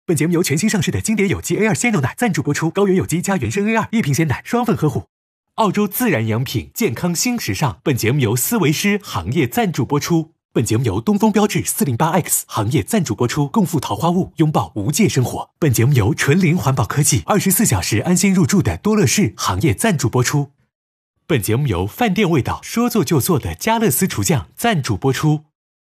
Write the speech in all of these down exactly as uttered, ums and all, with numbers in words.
本节目由全新上市的经典有机 A 二 鲜牛奶赞助播出，高原有机加原生 A 二 一瓶鲜奶双份呵护。澳洲自然养品，健康新时尚。本节目由思维诗行业赞助播出。本节目由东风标致 四零八 X 行业赞助播出，共赴桃花坞，拥抱无界生活。本节目由纯零环保科技二十四小时安心入住的多乐士行业赞助播出。本节目由饭店味道说做就做的家乐丝厨酱赞助播出。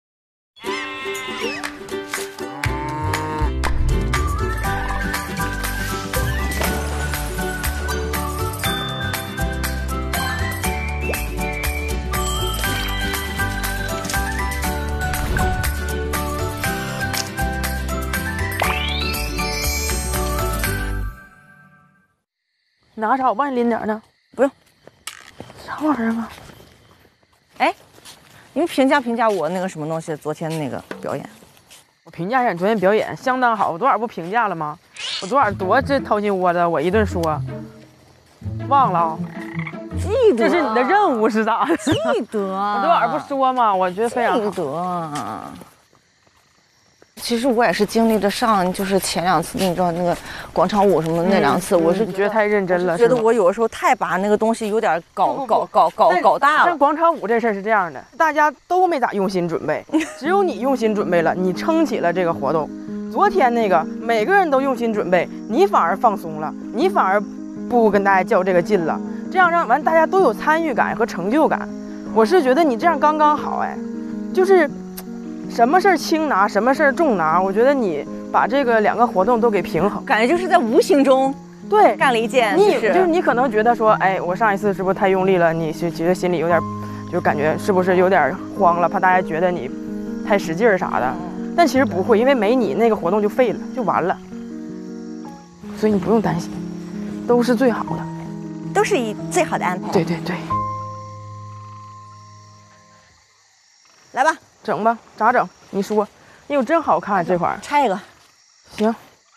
拿啥？我帮你拎点呢。 不用。 啥玩意儿啊？ 哎，你们评价评价我那个什么东西？昨天那个表演。 我评价一下你昨天表演相当好。我昨晚不评价了吗？我昨晚多这掏心窝子，我一顿说。忘了啊？ 记得。 这是你的任务是咋？ 记得。 我昨晚不说吗？我觉得非常好。 记得。其实我也是经历着上，就是前两次，你知道那个广场舞什么那两次， 嗯、 我是觉得太认真了， 觉得我有的时候太把那个东西有点搞不不不搞搞搞搞大了。 但广场舞这事儿是这样的，大家都没咋用心准备，只有你用心准备了，你撑起了这个活动。昨天那个每个人都用心准备，你反而放松了，你反而不跟大家较这个劲了，这样让完大家都有参与感和成就感。我是觉得你这样刚刚好，哎，就是。什么事儿轻拿，什么事儿重拿，我觉得你把这个两个活动都给平衡， 感觉就是在无形中对干了一件。 你就是就是你可能觉得说，哎，我上一次是不是太用力了？你是觉得心里有点，就感觉是不是有点慌了，怕大家觉得你太使劲儿啥的。但其实不会，因为没你那个活动就废了，就完了。所以你不用担心，都是最好的， 都是以最好的安排。 对对对。 来吧。 整吧，咋整？你说，哎呦，真好看这块儿。 拆一个， 行。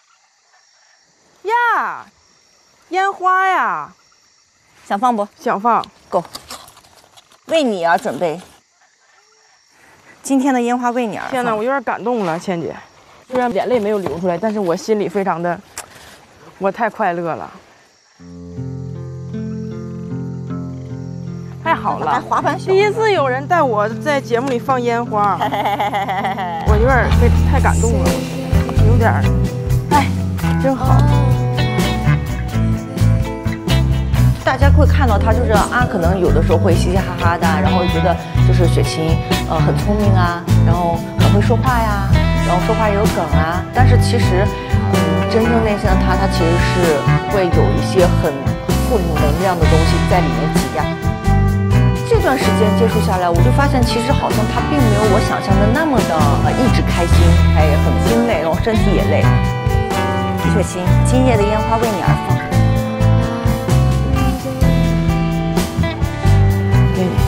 呀，烟花呀， 想放不？ 想放， 够。为你而准备，今天的烟花为你而放。 天哪，我有点感动了，倩姐。虽然眼泪没有流出来，但是我心里非常的，我太快乐了。太好了！ 滑板第一次有人带我在节目里放烟花，我有点被太感动了，有点，哎，真好。 大家会看到他就是啊，可能有的时候会嘻嘻哈哈的，然后觉得就是雪琴呃很聪明啊，然后很会说话呀，然后说话也有梗啊。但是其实，嗯，真正内心的他，他其实是会有一些很负能量的东西在里面挤压。这段时间接触下来，我就发现其实好像他并没有我想象的那么的呃一直开心，还很心累，然后身体也累。雪琴，今夜的烟花为你而放。 给你。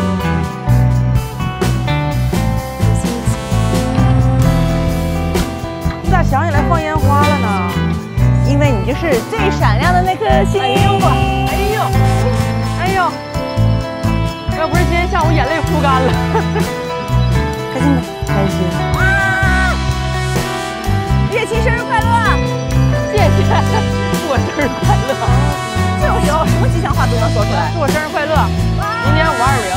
你咋想起来放烟花了呢？ 因为你就是最闪亮的那颗星。 哎呦我，哎呦，哎呦。要不是今天下午眼泪哭干了， 开心没？ 开心。 啊！月琴生日快乐！ 谢谢，祝我生日快乐。 这种时候什么吉祥话都能说出来。 祝我生日快乐！明年五二零。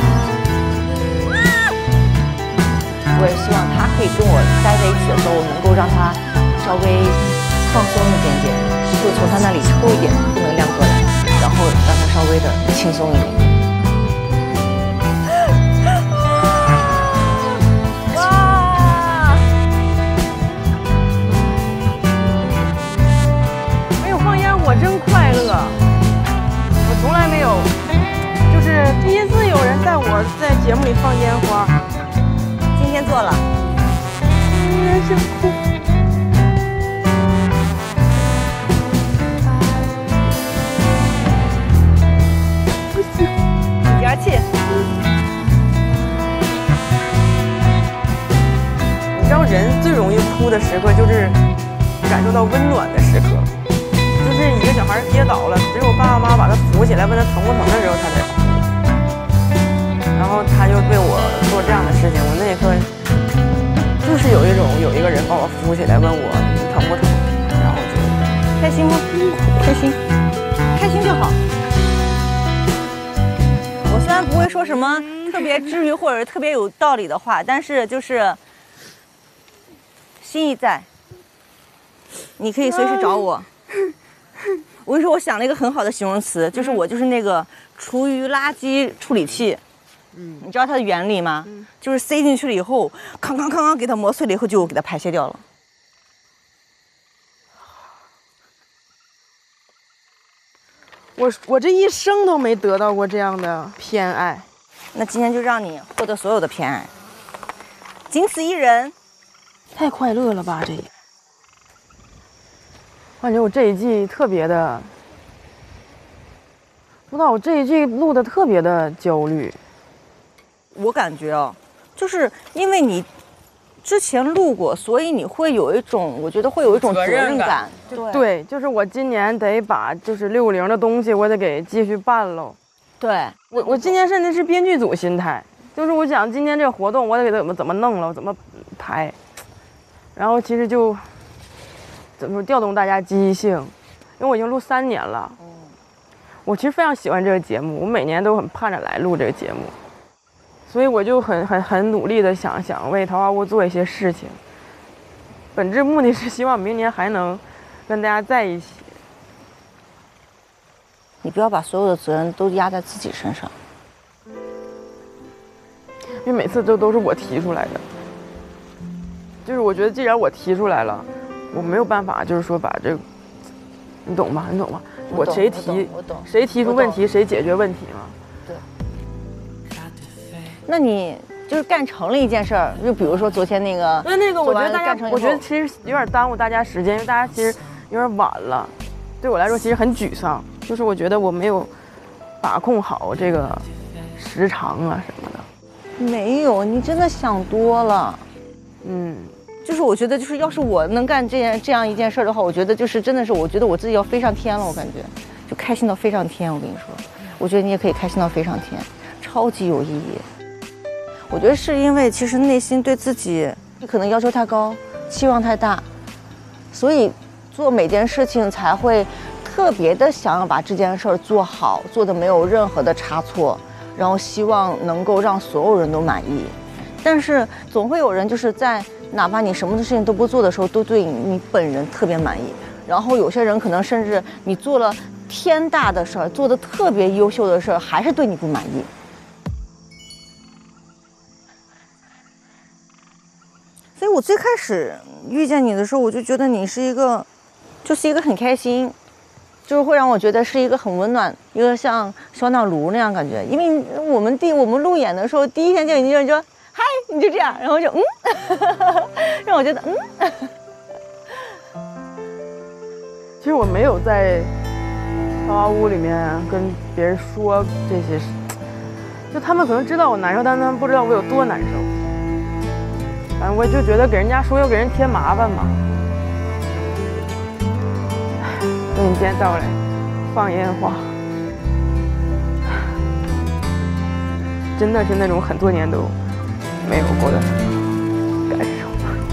我也希望他可以跟我待在一起的时候，能够让他稍微放松一点点，就从他那里抽一点负能量过来，然后让他稍微的轻松一点。 我真快乐，我从来没有，就是第一次有人带我在节目里放烟花， 今天做了， 突然想哭。 一点气。 你知道人最容易哭的时刻，就是感受到温暖的时刻。就是一个小孩跌倒了，只有爸爸妈妈把他扶起来，问他疼不疼的时候，他才哭。然后他就对我做这样的事情，我那一刻就是有一种有一个人把我扶起来，问我你疼不虽然不会说什么特别治愈或者特别有道理的话，但是就是心意在，你可以随时找我。我跟你说，我想了一个很好的形容词，就是我就是那个厨余垃圾处理器。嗯，你知道它的原理吗？嗯，就是塞进去了以后，康康康康给它磨碎了以后，就给它排泄掉了。 我我这一生都没得到过这样的偏爱， 那今天就让你获得所有的偏爱，仅此一人。 太快乐了吧！这也，我感觉我这一季特别的，不知道我这一季录的特别的焦虑。 我感觉啊，就是因为你之前录过，所以你会有一种，我觉得会有一种责任感。 对对，就是我今年得把就是六五零的东西，我得给继续办喽。 对我，我今年甚至是编剧组心态，就是我想今天这个活动，我得给它怎么怎么弄了，怎么排。然后其实就怎么说调动大家积极性，因为我已经录三年了。嗯，我其实非常喜欢这个节目，我每年都很盼着来录这个节目，所以我就很很很努力的想想为桃花坞做一些事情。本质目的是希望明年还能跟大家在一起。 你不要把所有的责任都压在自己身上， 因为每次都都是我提出来的。就是我觉得，既然我提出来了，我没有办法，就是说把这个，你懂吧？你懂吧？我谁提， 我懂， 谁提出问题，谁解决问题嘛。 对。那你就是干成了一件事儿，就比如说昨天那个， 那那个，我觉得大家，我觉得其实有点耽误大家时间，因为大家其实有点晚了。对我来说，其实很沮丧，就是我觉得我没有把控好这个时长啊什么的。 没有，你真的想多了。 嗯。 就是我觉得，就是要是我能干这件这样一件事的话，我觉得就是真的是，我觉得我自己要飞上天了，我感觉就开心到飞上天。我跟你说，我觉得你也可以开心到飞上天，超级有意义。我觉得是因为其实内心对自己可能要求太高，期望太大，所以做每件事情才会特别的想要把这件事儿做好，做的没有任何的差错，然后希望能够让所有人都满意。但是总会有人就是在哪怕你什么的事情都不做的时候，都对你本人特别满意。然后有些人可能甚至你做了天大的事儿，做的特别优秀的事儿，还是对你不满意。所以我最开始遇见你的时候，我就觉得你是一个，就是一个很开心，就是会让我觉得是一个很温暖，一个像小暖炉那样感觉。因为我们第我们路演的时候，第一天见你就说嗨，你就这样，然后就嗯，让我觉得嗯。 其实我没有在桃花坞里面跟别人说这些事，就他们可能知道我难受，但他们不知道我有多难受。反正我就觉得给人家说又给人添麻烦嘛。所以你今天带我来放烟花，真的是那种很多年都没有过的感受。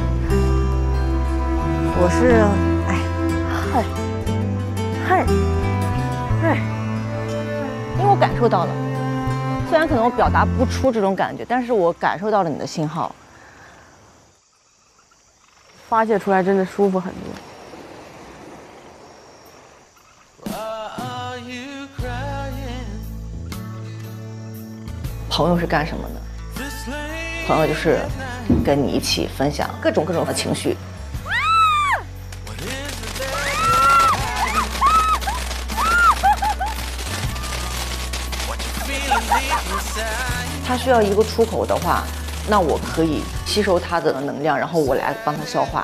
我是，哎，嗨，嗨， 嗨， 因为我感受到了，虽然可能我表达不出这种感觉，但是我感受到了你的信号， 发泄出来真的舒服很多。 朋友是干什么的？朋友就是跟你一起分享各种各种的情绪。他需要一个出口的话，那我可以吸收他的能量，然后我来帮他消化。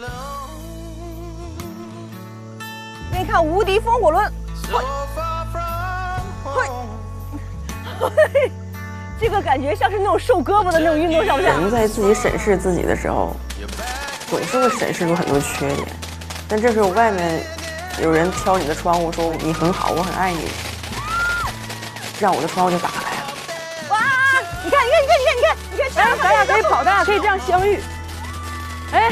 给你看无敌风火轮，会，会。这个感觉像是那种瘦胳膊的那种运动，像不像？ 我们在自己审视自己的时候，总是会审视出很多缺点，但这时候外面有人敲你的窗户说你很好，我很爱你，让我的窗户就打开了。 哇！你看，你看，你看，你看，你看，你看， 咱咱俩可以跑，咱俩可以这样相遇。哎，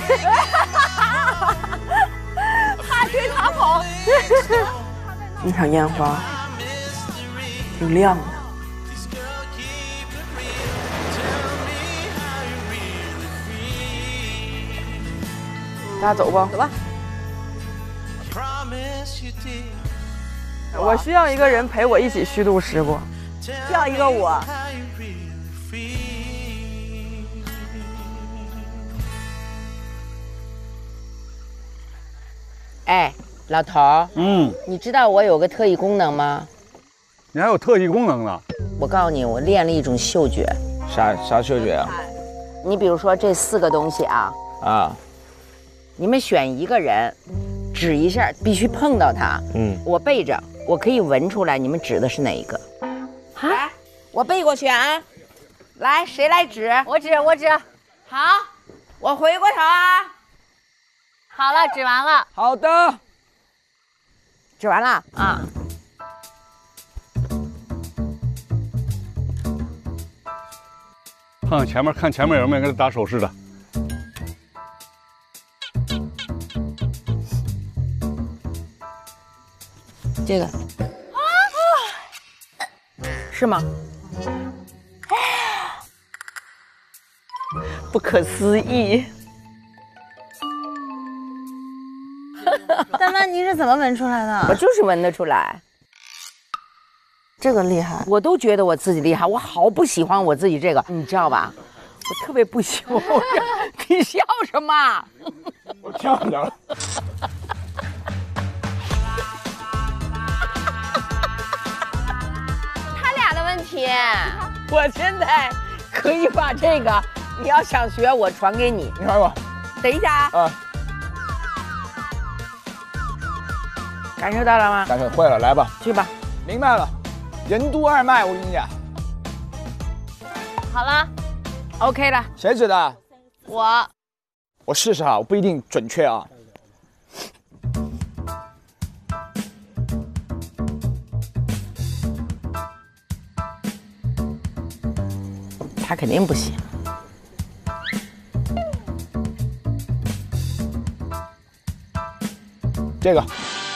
他追他跑。 那场烟花挺亮的。 那走吧， 走吧。 我需要一个人陪我一起虚度时光， 需要一个我。 哎，老头儿， 嗯， 你知道我有个特异功能吗？ 你还有特异功能呢？ 我告诉你，我练了一种嗅觉。 啥啥嗅觉啊？ 你比如说这四个东西啊， 啊， 你们选一个人，指一下，必须碰到他。 嗯， 我背着，我可以闻出来你们指的是哪一个。来，我背过去啊。来，谁来指？ 我指，我指。 好，我回过头啊。 好了，指完了。 好的， 指完了啊。 看看前面，看前面有没有给他打手势的。 这个。是吗？不可思议！ 大妈，你是怎么闻出来的？ 我就是闻得出来， 这个厉害， 我都觉得我自己厉害，我好不喜欢我自己这个，你知道吧？我特别不喜欢我这，你笑什么？ 我跳着。 他俩的问题，我现在可以把这个，你要想学，我传给你。 你看我， 等一下啊。 啊， 感受到了吗？ 感受会了，来吧， 去吧。 明白了，任督二脉，我跟你讲。 好了 OK 了。 谁指的？ 我我试试哈，我不一定准确啊。 他肯定不行。 这个。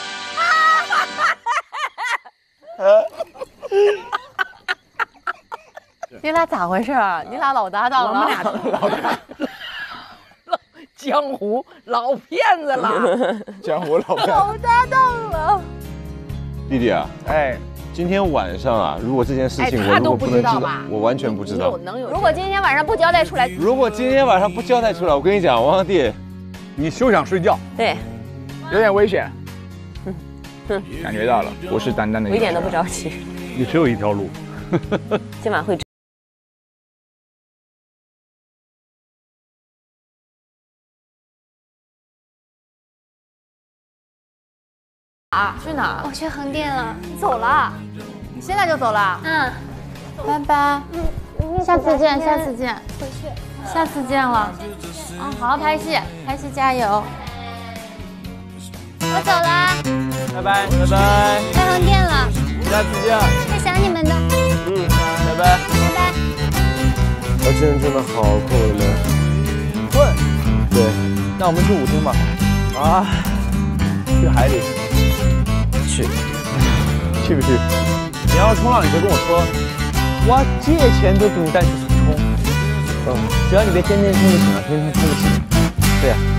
你俩咋回事啊？你俩老搭档了？ 我们俩老搭江湖老骗子了， 江湖老骗子。 老搭档了。 弟弟啊， 哎， 今天晚上啊，如果这件事情我如哎他都不果不能知道知道吧， 我完全不知道。 能有？ 如果今天晚上不交代出来， 如果今天晚上不交代出来，我跟你讲，王皇帝， 你休想睡觉。 对， 有点危险。感觉到了，我是丹丹的。 我一点都不着急， 你只有一条路。 今晚会。啊，去哪儿？ 我去横店了。 你走了？你现在就走了？ 嗯， 拜拜。 嗯， 下次见，下次见。 回去。 下次见了。嗯，好好拍戏，拍戏加油。 我走了， 拜拜拜拜， 开横店了， 下次见。 会想你们的。 嗯，拜拜拜拜。 我今天真的好困呢。 困？ 对， 那我们去舞厅吧。啊，去海里。 去， 去不去？你要冲浪，你就跟我说，我借钱都给你带去冲。嗯，只要你别天天冲就行了，天天冲不起。对呀、啊。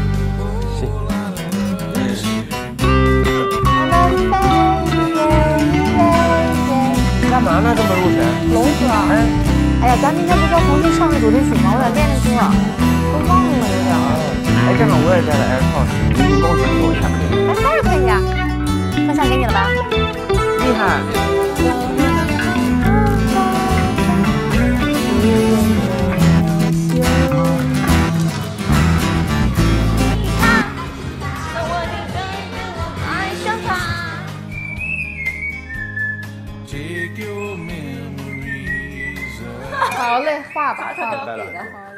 干嘛呢？这么入神？ 龙哥，哎，哎呀，咱明天不是要重新上个主题曲吗？我想练练歌，都忘了有点。 哎，正好我也带了 AirPods，你帮我转播一下可以吗？ 哎，当然可以啊，分享给你了吧？ 厉害。 好嘞，画吧，画吧，给的。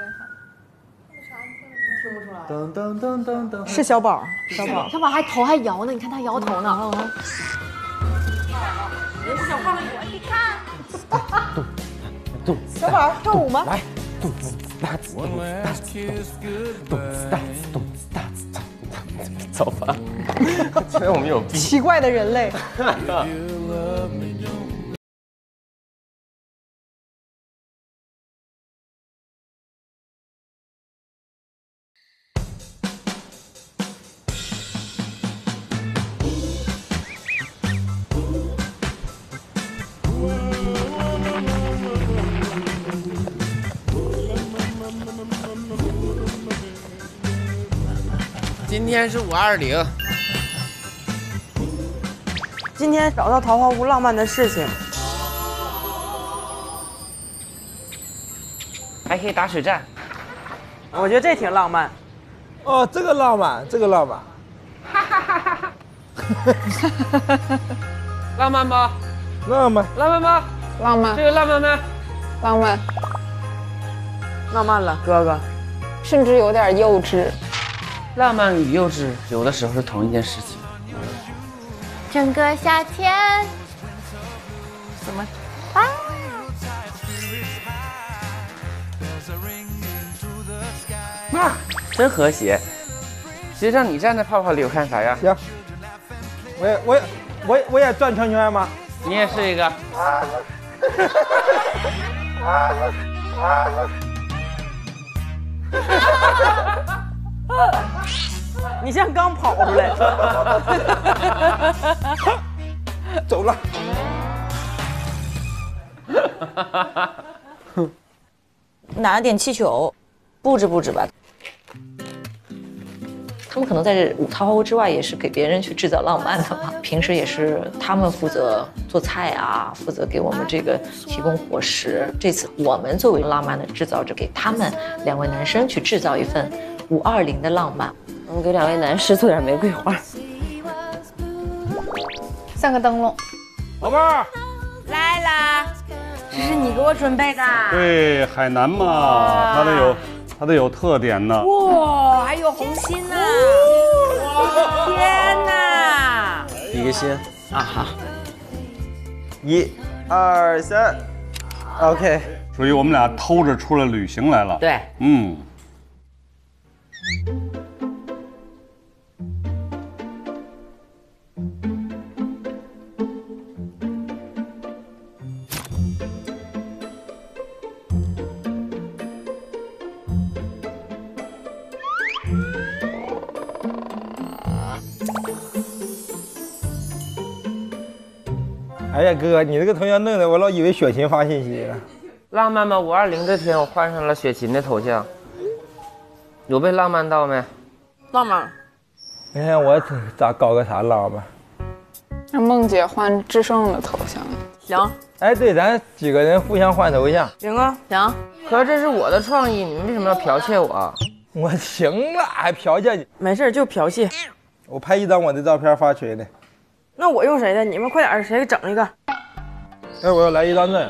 噔噔噔噔噔， 是小宝，小宝， 小宝还头还摇呢，你看他摇头呢。 动， 小宝跳舞吗？ 来，动次打次，动次打次，动次打次，动次打次，走吧。今天我们有病。 奇怪的人类。 今天是五二零。 今天找到桃花坞浪漫的事情， 还可以打水战。 我觉得这挺浪漫。 哦，这个浪漫，这个浪漫。 浪漫吗？ 浪漫， 浪漫吗？ 浪漫， 这个浪漫吗？ 浪漫， 浪漫了，哥哥。 甚至有点幼稚。 浪漫与幼稚有的时候是同一件事情。 整个夏天， 怎么？ 啊，真和谐。其实让你站在泡泡里，我看啥呀？ 行。我也我也我也我也转圈圈吗？ 你也是一个。 你像刚跑出来。 走了。 拿了点气球，布置布置吧。他们可能在桃花坞之外也是给别人去制造浪漫的嘛，平时也是他们负责做菜啊，负责给我们这个提供伙食。这次我们作为浪漫的制造者，给他们两位男生去制造一份五二零的浪漫。 我们给两位男士做点玫瑰花， 像个灯笼。 宝贝儿来啦！这是你给我准备的。 对，海南嘛，它得有，它得有特点呢。 哇，还有红心呢！哇，天哪！ 比个心啊好， 一、二、三 ，OK。 属于我们俩偷着出来旅行来了。 对， 嗯。 哎呀，哥，你这个头像弄的，我老以为雪琴发信息了。 浪漫吗？五二零这天，我换上了雪琴的头像，有被浪漫到没？ 浪漫。 你看我咋搞个啥浪漫？ 让梦姐换智胜的头像。 行。 哎，对，咱几个人互相换头像。 行啊， 行。 可是这是我的创意，你们为什么要剽窃我？ 我行了，还剽窃你？ 没事，就剽窃。 我拍一张我的照片发群里。 那我用谁的？你们快点，谁整一个？ 哎，我要来一张这。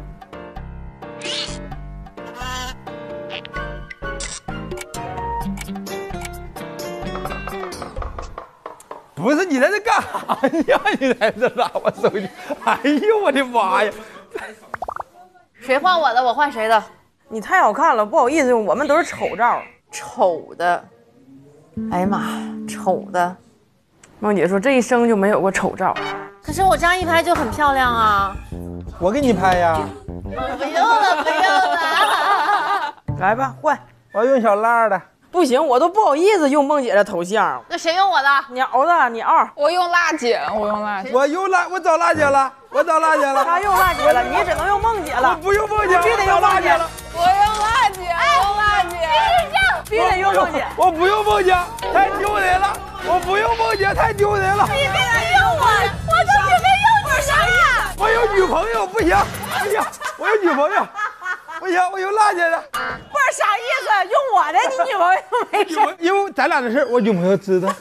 不是你在这干啥呀？你在这拿我手机？哎呦我的妈呀！ 谁换我的，我换谁的。 你太好看了，不好意思，我们都是丑照。 丑的。哎呀妈，丑的。 梦姐说这一生就没有过丑照。 可是我这样一拍就很漂亮啊。 我给你拍呀。 不用了，不用了。 来吧，换。 我要用小辣的。 不行，我都不好意思用梦姐的头像。 那谁用我的？ 你熬的，你熬。 我用辣姐，我用辣姐。 我用辣，我找辣姐了，我找辣姐了。 他用辣姐了，你只能用梦姐了。 我不用梦姐， 必须得用辣姐了。 我用辣姐，我用辣姐。 必须得用梦姐。 我不用梦姐，太丢人了。我不用梦姐，太丢人了。 你必须用我，我都准备用你啥呀？ 我有女朋友，不行，不行，我有女朋友，不行，我用辣姐的。 不是啥意思？用我的，你女朋友没事。 因为咱俩的事，我女朋友知道。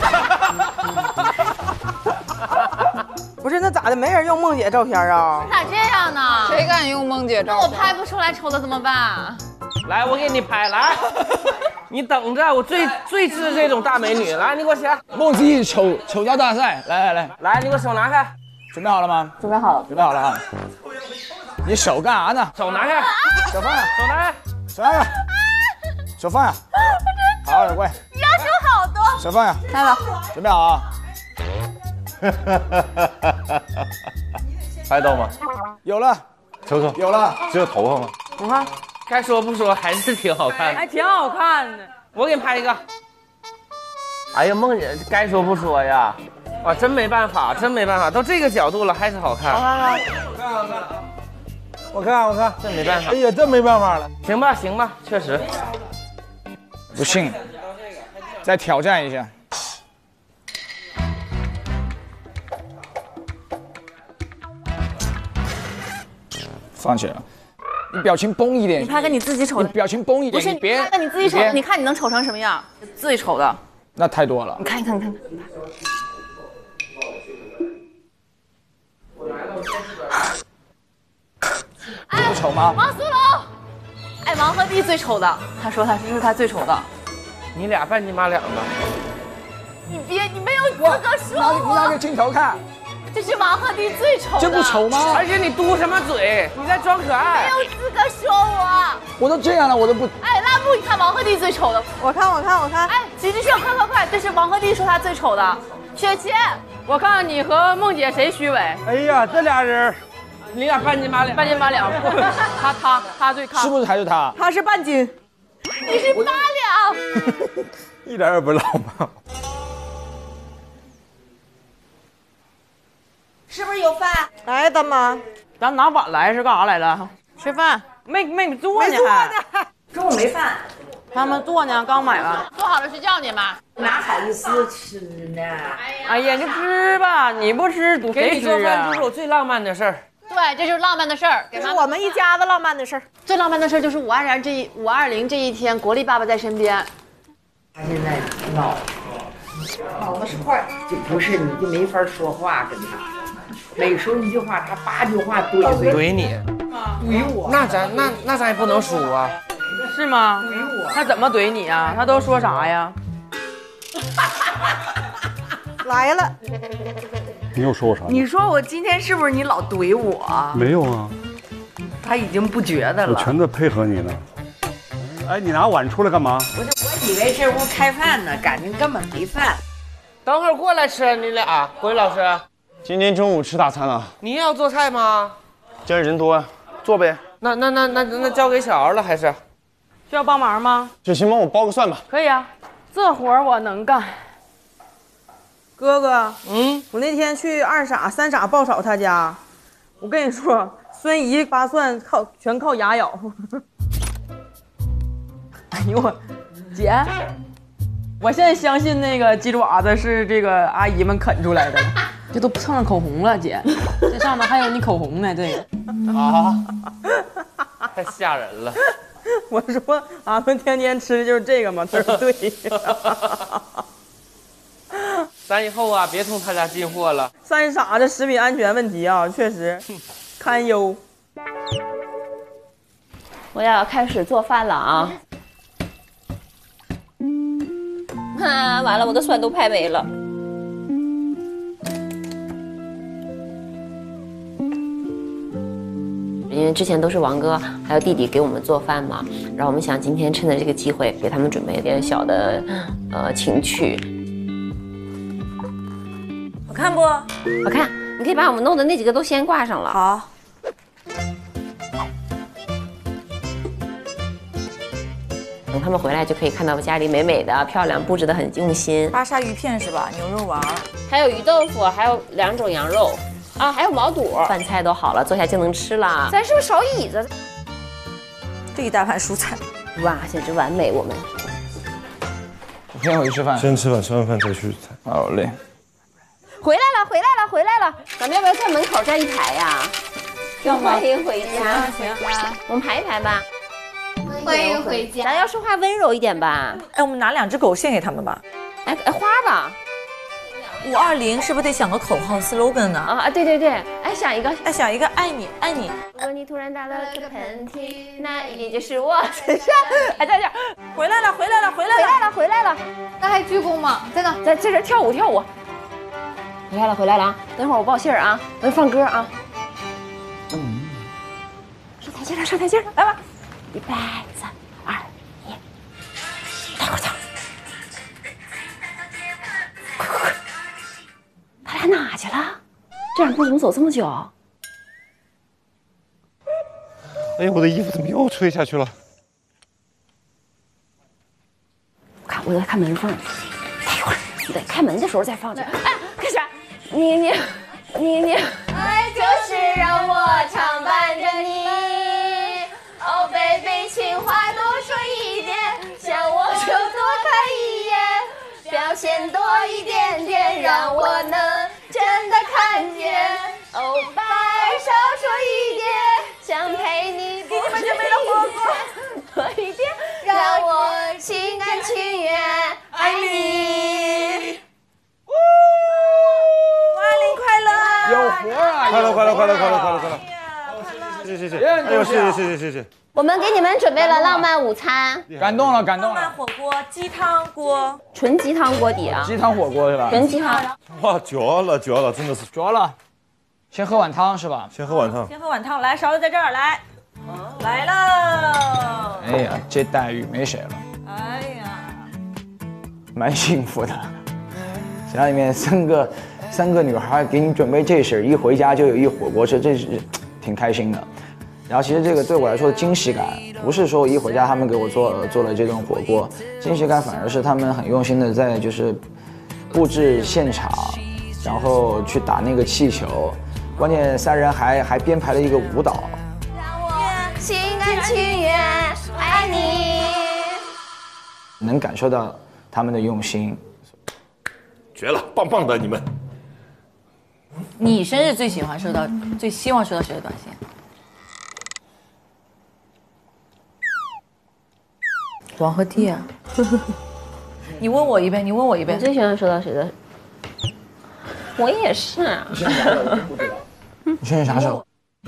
不是，那咋的？没人用梦姐照片啊？ 咋这样呢？ 谁敢用梦姐照片？ 我拍不出来丑的怎么办？ 来，我给你拍，来，你等着，我最最治这种大美女，来，你给我起来。 梦姬丑丑照大赛，来来来， 来，你给我手拿开， 准备好了吗？ 准备好了， 准备好了啊！你手干啥呢？ 手拿开， 手放下， 手拿开， 手放下，手放下，好，乖， 要求好多， 手放下， 来吧， 准备好啊！ 拍到吗？ 有了， 瞅瞅， 有了， 只有头发吗？ 你看， 该说不说，还是挺好看的， 还挺好看的。 我给你拍一个。哎呀，梦姐，该说不说呀，哇，真没办法，真没办法，都这个角度了，还是好看。 好看看， 我看我看， 这没办法。 哎呀，这没办法了。 行吧，行吧，确实。 不信，再挑战一下。 放弃了。你表情绷一点。 你拍个你自己丑的。 你表情绷一点。 不是， 你别拍个你自己丑的，你看你能丑成什么样？最丑的。 那太多了。 你看，你看，你看。 不丑吗？ 王苏龙，哎，王鹤棣最丑的，他说他这是他最丑的。 你俩半斤八两的。 你别，你没有资格说我。 拿给镜头看。 这是王鹤棣最丑的。 这不丑吗？ 而且你嘟什么嘴？你在装可爱。 没有资格说我。 我都这样了，我都不。 哎，拉布，你看王鹤棣最丑的。 我看，我看，我看。 哎，徐志胜，快快快，这是王鹤棣说他最丑的。雪琴， 我看你和梦姐谁虚伪？ 哎呀，这俩人。你俩半斤八两， 半斤八两，他他他最看， 是不是还是他？ 他是半斤， 你是八两， 一点也不老嘛。 是不是有饭？ 来，大妈， 咱拿碗来是干啥来了？ 吃饭？ 没没做呢，还中午没饭， 他们做呢，刚买完， 做好了睡觉呢嘛。 哪好意思吃呢？ 哎呀，你就吃吧，你不吃赌谁吃啊？ 这是我最浪漫的事儿。 对，这就是浪漫的事儿， 这是我们一家子浪漫的事儿。 最浪漫的事儿就是五二零这一五二零这一天，国立爸爸在身边。 他现在脑脑子是块， 就不是你就没法说话跟他，每说一句话他八句话怼怼怼你， 怼我， 那咱那那咱也不能输啊， 是吗？ 怼我， 他怎么怼你啊？他都说啥呀？ 来了。 你又说我啥？ 你说我今天是不是你老怼我？ 没有啊， 他已经不觉得了。 我全在配合你呢。哎，你拿碗出来干嘛？ 我就我以为这屋开饭呢，感情根本没饭。 等会儿过来吃，你俩，国语老师。 今天中午吃大餐了。 你也要做菜吗？ 今儿人多呀，做呗。 那那那那那交给小敖了还是？ 需要帮忙吗？ 雪琴帮我剥个蒜吧。 可以啊，这活儿我能干。哥哥， 嗯， 我那天去二傻、三傻爆炒他家，我跟你说，孙姨扒蒜靠全靠牙咬。哎呦我，姐，我现在相信那个鸡爪子是这个阿姨们啃出来的，这都蹭上口红了，姐，这上面还有你口红呢，这个。 啊，太吓人了。 我说俺们天天吃的就是这个吗？他说对。 咱以后啊，别从他家进货了。 三傻的食品安全问题啊，确实堪忧。 我要开始做饭了啊！啊，完了，我的蒜都拍没了。因为之前都是王哥还有弟弟给我们做饭嘛，然后我们想今天趁着这个机会给他们准备一点小的呃情趣。 我看不？ 我看，你可以把我们弄的那几个都先挂上了。 好。 等他们回来就可以看到家里美美的、漂亮，布置的很用心。 巴沙鱼片是吧？牛肉丸， 还有鱼豆腐，还有两种羊肉，啊，还有毛肚。饭菜都好了，坐下就能吃了。咱是不是少椅子？ 这一大盘蔬菜， 哇，简直完美！我们。 我先回去吃饭。 先吃饭，吃完饭再去菜。 好嘞。 回来了，回来了，回来了！咱们要不要在门口站一排呀？要欢迎回家。 行， 我们排一排吧。 欢迎回家。 咱要说话温柔一点吧。 哎，我们拿两只狗献给他们吧。 哎哎，花吧。 五二零是不是得想个口号 slogan 呢？ 啊啊，对对对，哎，想一个， 哎，想一个爱你爱你。 如果你突然打了个喷嚏，那一定就是我身上。哎，在这儿， 回来了，回来了，回来了， 回来了，回来了。 那还鞠躬吗？在哪？ 在在这跳舞跳舞。回来了，回来了啊！等会儿我报信儿啊，我放歌啊。嗯，上台阶了，上台阶了，来吧！预备，三二一，大快点！快快快！他俩哪去了？这两步怎么走这么久？ 哎呀，我的衣服怎么又吹下去了？ 我看我在看门缝，待一会儿，你得开门的时候再放去。哎，开始，你你你你， 爱就是让我常伴着你。Oh baby， 情话多说一点，想我就多看一眼，表现多一点点，让我能真的看见。Oh， 白少说一点，想们准备了浪漫午餐， 感动了，感动了。 浪漫火锅、鸡汤锅， 纯鸡汤锅底啊， 鸡汤火锅是吧？ 纯鸡汤。 哇，绝了绝了，真的是绝了。先喝碗汤是吧？ 先喝碗汤。 先喝碗汤，来，勺子在这儿，来，来了。 哎呀，这待遇没谁了。 哎呀， 蛮幸福的。家里面三个三个女孩给你准备这事儿，一回家就有一火锅吃，这是挺开心的。然后其实这个对我来说的惊喜感，不是说我一回家他们给我做做了这顿火锅，惊喜感反而是他们很用心的在就是布置现场，然后去打那个气球，关键三人还还编排了一个舞蹈。 让我心甘情愿爱你。 能感受到他们的用心。 绝了，棒棒的你们！ 你生日最喜欢收到、最希望收到谁的短信？王和弟啊！你问我一遍，你问我一遍。 你最喜欢收到谁的？我也是。 你生日啥时候？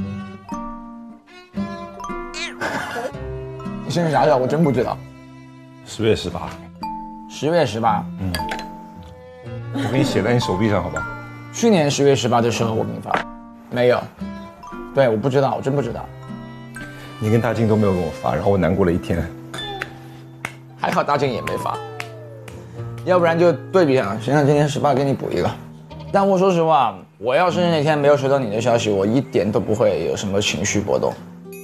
你生日啥时候？我真不知道。 十月十八。 十月十八。 嗯。我给你写在你手臂上，好吧？ 去年十月十八的时候我给你发，没有。对，我不知道，我真不知道。 你跟大静都没有给我发，然后我难过了一天。 还好大静也没发，要不然就对比上，谁让今天十八给你补一个。但我说实话，我要是那天没有收到你的消息，我一点都不会有什么情绪波动。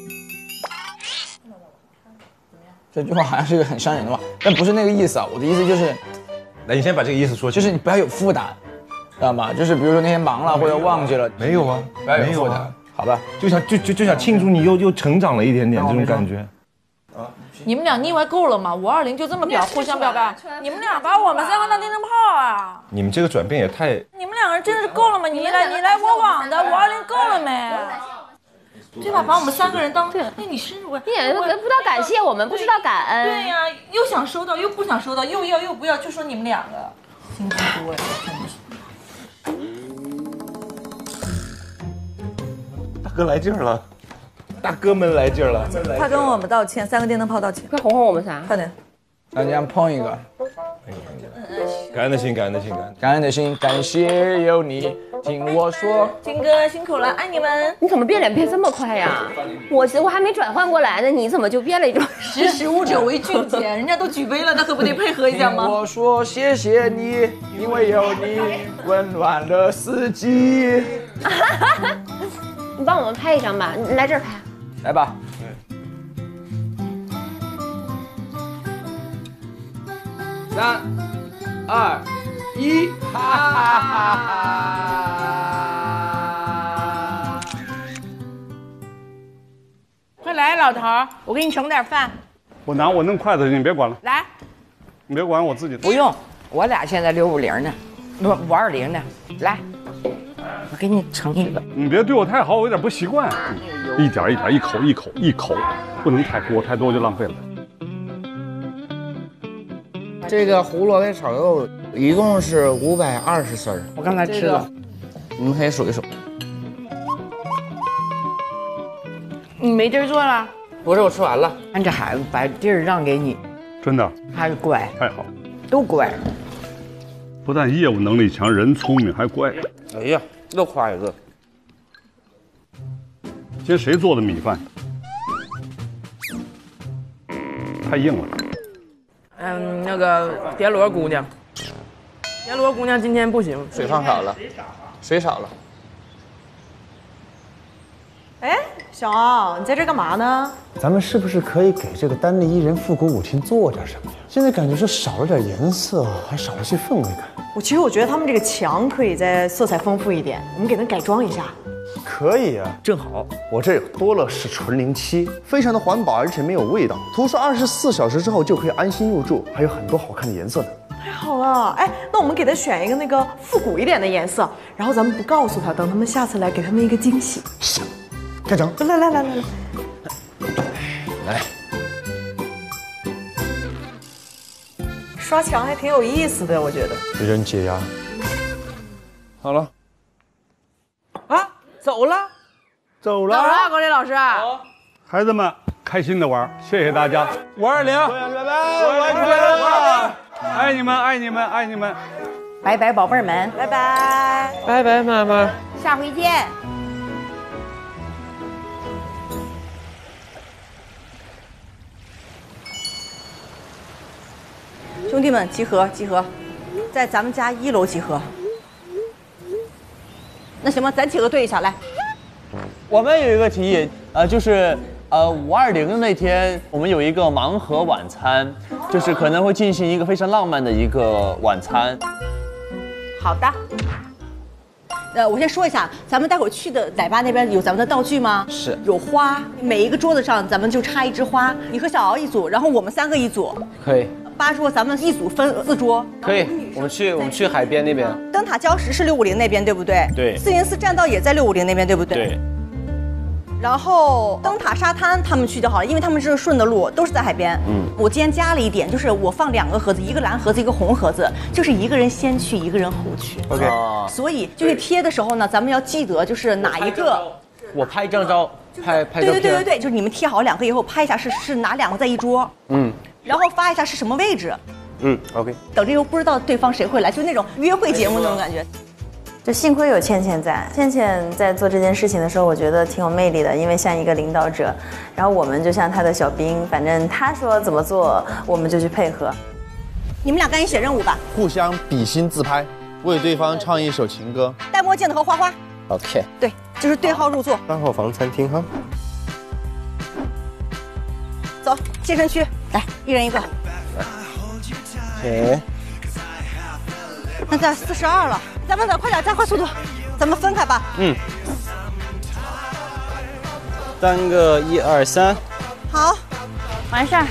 这句话好像是一个很伤人的话，但不是那个意思啊。我的意思就是， 来，你先把这个意思说清。 就是你不要有负担，知道吗？就是比如说那天忙了或者忘记了， 没有啊， 不要有负担，好吧？ 就想就就就想庆祝你又又成长了一点点这种感觉。 你们俩腻歪够了吗？五二零就这么表互相表白，你们俩把我们三个当电灯泡啊！ 你们这个转变也太…… 你们两个人真的是够了吗？你来你来我往的，五二零够了没？对吧？把我们三个人当……哎，你生日我你也不知道感谢我们，不知道感恩。 对呀，又想收到又不想收到，又要又不要，就说你们两个辛苦多呀，真的是。 大哥来劲儿了。大哥们来劲儿了， 他跟我们道歉，三个电灯泡道歉， 快哄哄我们仨， 快点！ 大家碰一个， 感恩的心，感恩的心，感恩感恩的心，感谢有你听我说。 金哥辛苦了，爱你们！ 你怎么变脸变这么快呀？我我还没转换过来呢，你怎么就变了一种？ 识时务者为俊杰，人家都举杯了，那可不得配合一下吗？ 我说谢谢你，因为有你温暖了四季。 你帮我们拍一张吧，你来这儿拍。 来吧。三、二、一，哈哈哈哈！ 快来，老头儿，我给你盛点饭。 我拿我弄筷子去，你别管了。 来， 你别管我自己的。 不用，我俩现在六五零呢，不五二零呢。来，我给你盛一个。 你别对我太好，我有点不习惯。一点一点，一口一口一口，不能太多，太多就浪费了。 这个胡萝卜炒肉一共是五百二十丝儿， 我刚才吃了， 你们可以数一数。 你没地儿坐了？ 不是，我吃完了。 看这孩子把地儿让给你， 真的， 还是乖， 太好了， 都乖。 不但业务能力强，人聪明还乖。 哎呀，又夸一个。 今天谁做的米饭？太硬了。 嗯，那个田螺姑娘，田螺姑娘今天不行， 水放少了，水少了。 哎，小敖，你在这干嘛呢？ 咱们是不是可以给这个单立一人复古舞厅做点什么呀？现在感觉是少了点颜色，还少了些氛围感。 我其实我觉得他们这个墙可以再色彩丰富一点，我们给它改装一下。 可以啊，正好我这多乐士纯零七，非常的环保，而且没有味道。图说二十四小时之后就可以安心入住，还有很多好看的颜色呢。 太好了，哎，那我们给他选一个那个复古一点的颜色，然后咱们不告诉他，等他们下次来给他们一个惊喜。 行，开整。 来来来来来， 来， 刷墙还挺有意思的，我觉得。 给人解压。 好了。 啊，走了， 走了。走了，高丽老师。 孩子们， 开心的玩，谢谢大家。五二零， 拜拜，我爱爱你们，爱你们，爱你们， 拜拜，宝贝儿们， 拜拜， 拜拜，妈妈， 下回见。 兄弟们，集合集合，在咱们家一楼集合。那行吧，咱几个对一下来。 我们有一个提议，呃，就是呃五二零的那天，我们有一个盲盒晚餐，就是可能会进行一个非常浪漫的一个晚餐。 好的。呃，我先说一下，咱们待会儿去的奶爸那边有咱们的道具吗？ 是， 有花，每一个桌子上咱们就插一枝花，你和小敖一组，然后我们三个一组。 可以。 八桌，咱们一组分四桌。 可以，我们去我们去海边那边。 灯塔礁石是六五零那边，对不对？ 对。 四零四栈道也在六五零那边，对不对？ 对。 然后灯塔沙滩他们去就好了，因为他们是顺的路，都是在海边。嗯。我今天加了一点，就是我放两个盒子，一个蓝盒子，一个红盒子，就是一个人先去，一个人后去。 OK。 所以就是贴的时候呢，咱们要记得就是哪一个。 我拍一张照，拍拍照片。 对对对对对，就是你们贴好两个以后拍一下是是哪两个在一桌。嗯。然后发一下是什么位置。 嗯 ，OK。 等着又不知道对方谁会来，就那种约会节目那种感觉。 就幸亏有倩倩在，倩倩在做这件事情的时候，我觉得挺有魅力的，因为像一个领导者，然后我们就像她的小兵，反正她说怎么做，我们就去配合。 你们俩赶紧写任务吧。 互相比心自拍，为对方唱一首情歌。 戴墨镜的和花花。 OK。 对，就是对号入座。 三号房餐厅哈。 走，健身区，来，一人一个。 OK。 那在四十二了，咱们得快点，加快速度，咱们分开吧。 嗯。三个，一二三。 好， 完事儿。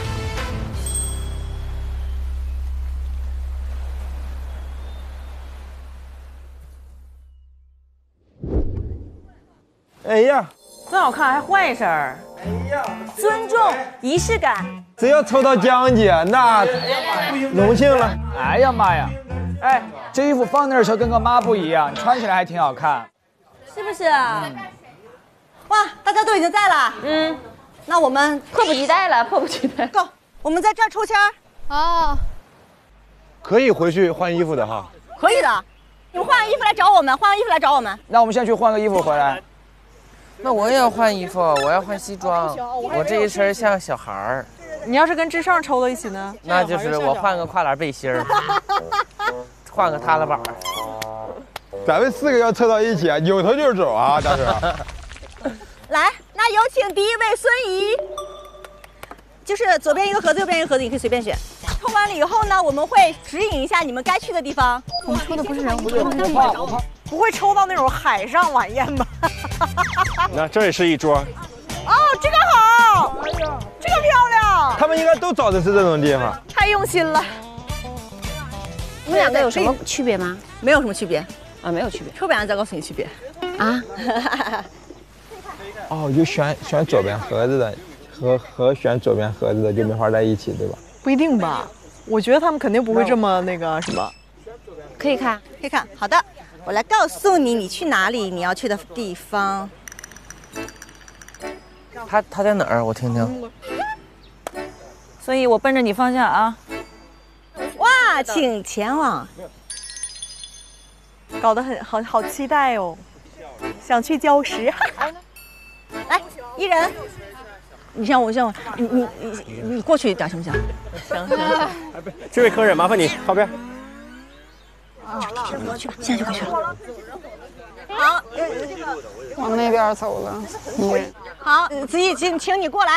哎呀， 真好看，还换一身儿。 哎呀， 尊重，仪式感。 只要抽到江姐，那荣幸了。 哎呀妈呀！哎，这衣服放那儿的时候跟个抹布一样，穿起来还挺好看， 是不是？嗯、哇，大家都已经在了。嗯，那我们迫不及待了，迫不及待。 Go， 我们在这儿抽签儿。 哦， 可以回去换衣服的哈。 可以的，你们换完衣服来找我们，换完衣服来找我们。 那我们现在去换个衣服回来。 那我也要换衣服，我要换西装，我这一身像小孩儿。 你要是跟志胜抽到一起呢？ 那就是我换个跨栏背心儿，换个踏拉板。 咱们四个要凑到一起啊，扭头就是走啊，大哥。 来，那有请第一位孙怡，就是左边一个盒子，右边一个盒子，你可以随便选。抽完了以后呢，我们会指引一下你们该去的地方。 我们抽的不是人，我们抽的是地方。 不会抽到那种海上晚宴吧？ 那这也是一桌。 哦，这个好，这个漂亮。 他们应该都找的是这种地方。 太用心了。 你们两个有什么区别吗？ 没有什么区别啊，没有区别。 抽完再告诉你区别。 啊？ 哦，就选选左边盒子的，和和选左边盒子的就没法在一起，对吧？ 不一定吧，我觉得他们肯定不会这么那个什么。 可以看，可以看。好的，我来告诉你，你去哪里，你要去的地方。 他他在哪儿？我听听。 所以我奔着你方向啊。 哇，请前往。 搞得很好好期待哦，想去礁石。 来，一人。你像我像我，你你你你过去一点行不行？行行。 这位客人，麻烦你靠边。 去吧去吧，现在就快去了。好， 往那边走了。你好，子怡，请请你过来。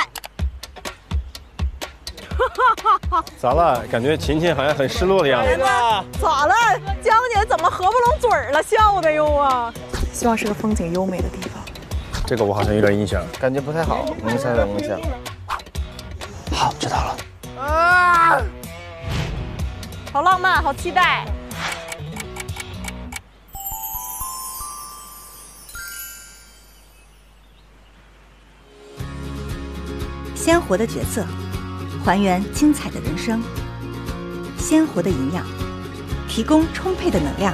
咋了？感觉琴琴好像很失落的样子。 咋了？江姐怎么合不拢嘴儿了？笑的哟啊！希望是个风景优美的地方。 这个我好像有点印象，感觉不太好，影响有点影响。好，知道了。 啊！好浪漫，好期待。 鲜活的角色，还原精彩的人生。鲜活的营养，提供充沛的能量。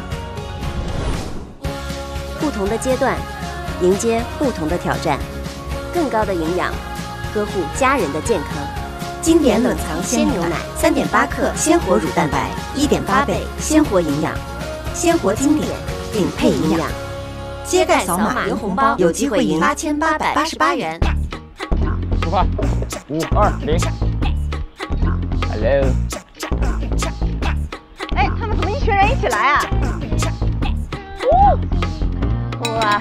不同的阶段，迎接不同的挑战，更高的营养， 呵护家人的健康。经典冷藏鲜牛奶，三点八克鲜活乳蛋白，一点八倍鲜活营养，鲜活经典顶配营养。揭盖扫码赢红包，有机会赢八千八百八十八元。 出发，五二零。Hello。 哎，他们怎么一群人一起来啊？哇，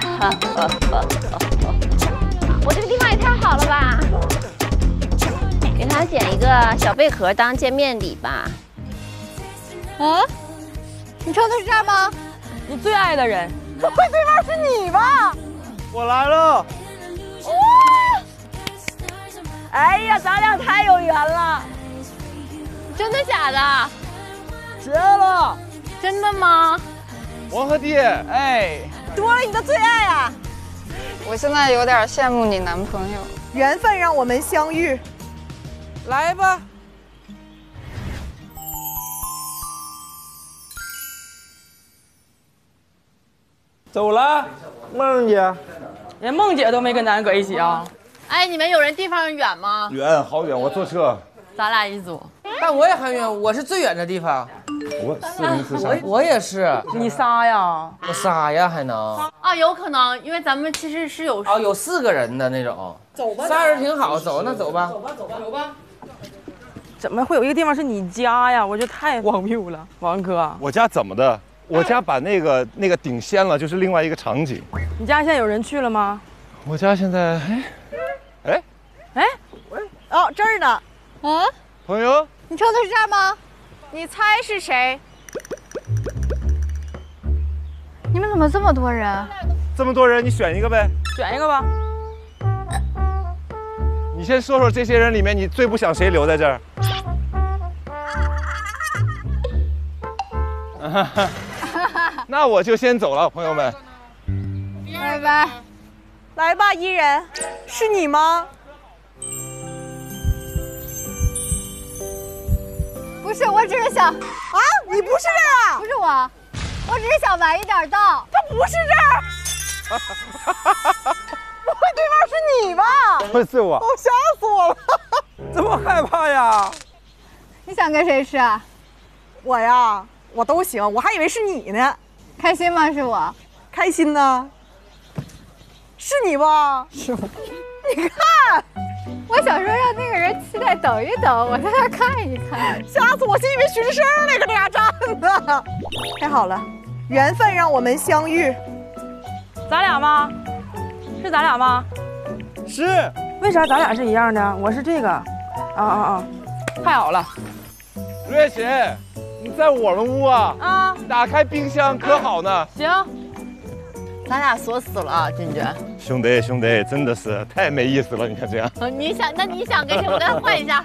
我这个地方也太好了吧！给他捡一个小贝壳当见面礼吧。啊？你抽的是这儿吗？ 你最爱的人， 不会对方是你吧？ 我来了。 哇！哎呀，咱俩太有缘了。真的假的？ 绝了！ 真的吗？ 王和弟， 哎， 多了你的最爱啊！ 我现在有点羡慕你男朋友。 缘分让我们相遇， 来吧。 走了，梦姐， 连梦姐都没跟咱搁一起啊？ 哎，你们有人地方远吗？ 远，好远，我坐车。 咱俩一组。 但我也很远，我是最远的地方。 我四零四三， 我也是。 你仨呀？ 我仨呀，还能？ 啊，有可能，因为咱们其实是有哦，有四个人的那种。 走吧， 仨人挺好，走那走吧。 走吧，走吧，走吧。怎么会有一个地方是你家呀？我觉得太荒谬了，王哥。 我家怎么的？我家把那个那个顶掀了，就是另外一个场景。 你家现在有人去了吗？ 我家现在，哎，哎， 哎， 哦，这儿呢。 啊， 朋友， 你抽的是这儿吗？你猜是谁？你们怎么这么多人？ 这么多人，你选一个呗。 选一个吧。 你先说说这些人里面，你最不想谁留在这儿？那我就先走了，朋友们。 拜拜。 来吧，伊人，是你吗？ 不是，我只是想啊，你不是这儿啊？ 不是我，我只是想晚一点到。 他不是这儿。不会对方是你吧？ 不是我。 我吓死我了！ 这么害怕呀？ 你想跟谁吃啊？ 我呀，我都行，我还以为是你呢。 开心吗？是我。 开心呢？是你吧？ 是我。 你看。 我想说让那个人期待等一等，我在那看一看。 吓死我！信以为寻声呢，搁这俩站着。太好了，缘分让我们相遇。 咱俩吗？是咱俩吗？ 是。 为啥咱俩是一样的？我是这个。啊啊啊！太好了。 瑞姐，你在我们屋啊？ 啊。 打开冰箱可好呢。 行。 咱俩锁死了啊，俊俊。 兄弟兄弟，真的是太没意思了，你看这样。 你想，那你想跟谁？我跟他换一下。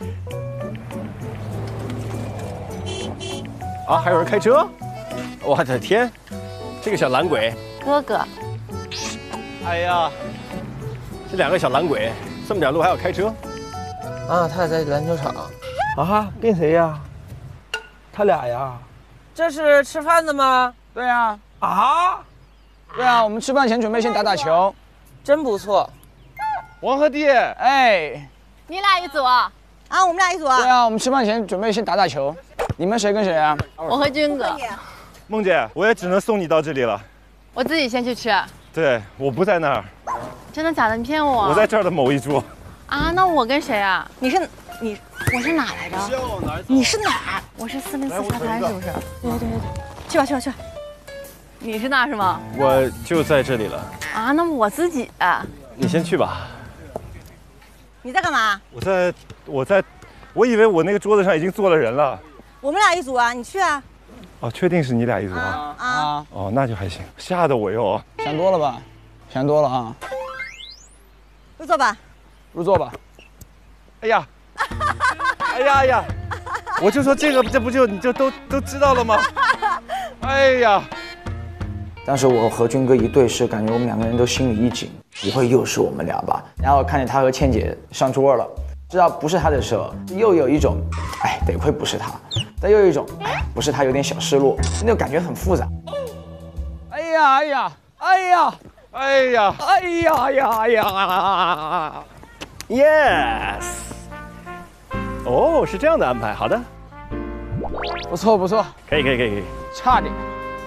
啊，还有人开车？我的天，这个小懒鬼。 哥哥。 哎呀，这两个小懒鬼，这么点路还要开车？ 啊，他俩在篮球场。 啊，跟谁呀？他俩呀？ 这是吃饭的吗？ 对呀。啊？对啊，我们吃饭前准备先打打球， 真不错。 王和弟， 哎， 你俩一组啊？ 啊，我们俩一组啊？ 对啊，我们吃饭前准备先打打球。你们谁跟谁啊？ 我和军哥。 梦姐，我也只能送你到这里了。 我自己先去吃。 对，我不在那儿。 真的假的？你骗我？ 我在这儿的某一桌。 啊，那我跟谁啊？ 你是你， 我是哪来的？ 你是哪儿？ 我是四零四沙滩，是不是？ 对对对对，去吧去吧去吧。 你是那是吗？ 我就在这里了。 啊，那我自己、啊。 你先去吧。 你在干嘛？ 我在，我在，我以为我那个桌子上已经坐了人了。 我们俩一组啊，你去啊。 哦，确定是你俩一组啊？ 啊。 哦，那就还行。吓得我哟。 想多了吧？想多了啊。 入座吧。 入座吧。 哎呀，哎呀哎呀，我就说这个，这不就你就都都知道了吗？哎呀！ 当时我和军哥一对视，感觉我们两个人都心里一紧，不会又是我们俩吧？然后看见他和倩姐上桌了，知道不是他的时候，又有一种，哎，得亏不是他，但又有一种，哎，不是他有点小失落，那种感觉很复杂。 哎呀哎呀哎呀哎呀哎呀呀呀！ Yes。哦，是这样的安排，好的。 不错不错， 可以可以可以可以。 差点。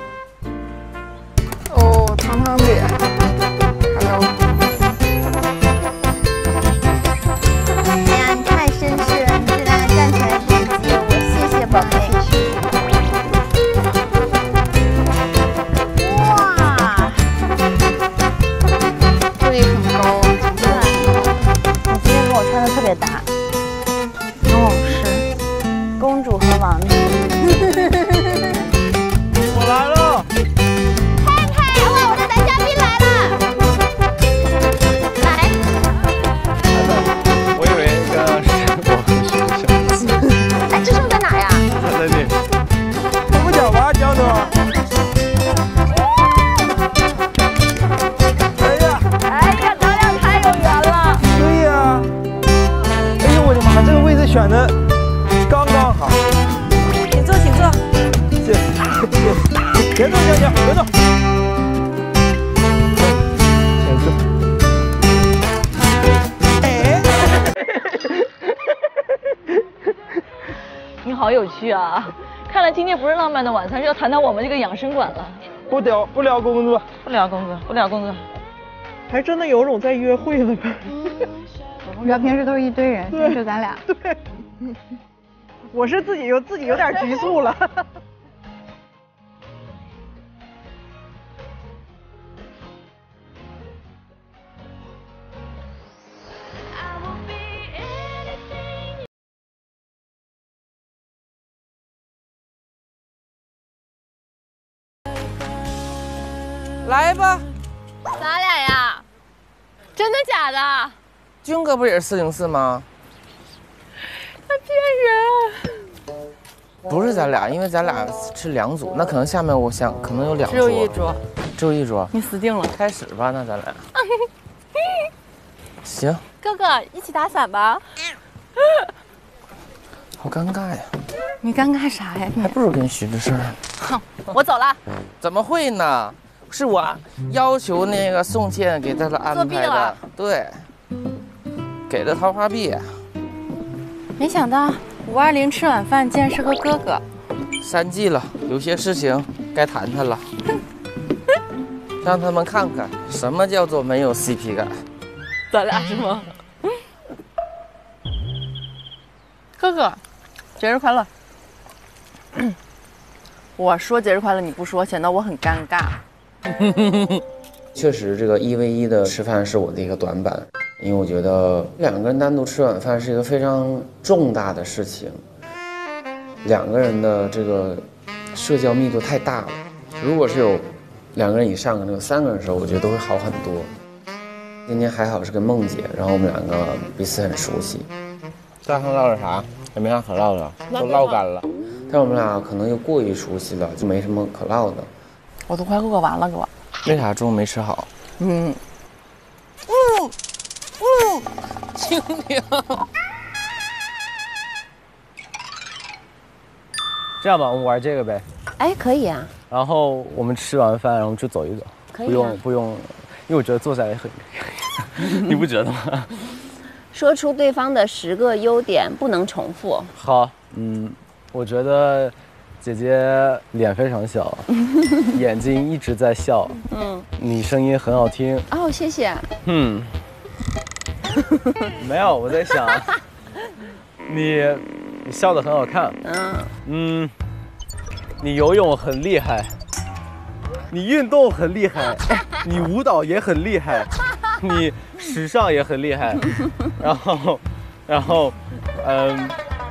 哦，长长脸，还有。 哎呀，你太绅士了，你最大的站起来点击我，谢谢宝贝。哇， 这里很高， 你今天跟我穿的特别搭。 哦，是公主和王子。 我来了。 太太，哇，我的男嘉宾来了。来。 我以为刚刚是我和徐小子。 哎，志胜在哪呀？ 他在那。 怎么讲吧，江总？ 哎呀，咱俩太有缘了。 对呀。哎呦我的妈，这个位置选的刚刚好。 请坐，请坐。 谢谢。别动，小姐，别动。先坐。 哎，你好有趣啊！看来今天不是浪漫的晚餐，是要谈谈我们这个养生馆了。 不聊不聊工作， 不聊工作，不聊工作， 还真的有种在约会了。 主要平时都是一堆人，现在就咱俩。 对，我是自己有自己有点局促了。 来吧， 咱俩呀？真的假的？ 军哥不也是四零四吗？ 他骗人！ 不是咱俩，因为咱俩是两组，那可能下面我想可能有两桌， 只有一桌， 只有一桌， 你死定了。 开始吧，那咱俩。行。 哥哥，一起打伞吧。 好尴尬呀！ 你尴尬啥呀？ 还不如跟徐志胜。 哼，我走了。 怎么会呢？是我要求那个宋茜给他的安排的，对，给的桃花币。 没想到五二零吃晚饭竟然是个哥哥。 三季了，有些事情该谈谈了，让他们看看什么叫做没有 C P 感。 咱俩是吗？ 哥哥，节日快乐！我说节日快乐，你不说，显得我很尴尬。 确实，这个一 v 一的吃饭是我的一个短板，因为我觉得两个人单独吃晚饭是一个非常重大的事情，两个人的这个社交密度太大了。如果是有两个人以上，可能有三个人的时候，我觉得都会好很多。今天还好是跟梦姐，然后我们两个彼此很熟悉。 大汤唠了啥？也没啥可唠的，都唠干了。 但我们俩可能又过于熟悉了，就没什么可唠的。 我都快饿完了，给我。 为啥中午没吃好？ 嗯。 嗯嗯，蜻蜓。 这样吧，我们玩这个呗。 哎，可以啊。 然后我们吃完饭，然后就走一走， 可以、啊、 不用不用，因为我觉得坐下来很，你不觉得吗？ 说出对方的十个优点，不能重复。 好，嗯，我觉得姐姐脸非常小，眼睛一直在笑，嗯，你声音很好听。 哦，谢谢。 嗯，没有，我在想，你你笑得很好看，嗯嗯，你游泳很厉害，你运动很厉害，你舞蹈也很厉害，你时尚也很厉害，然后，然后，嗯，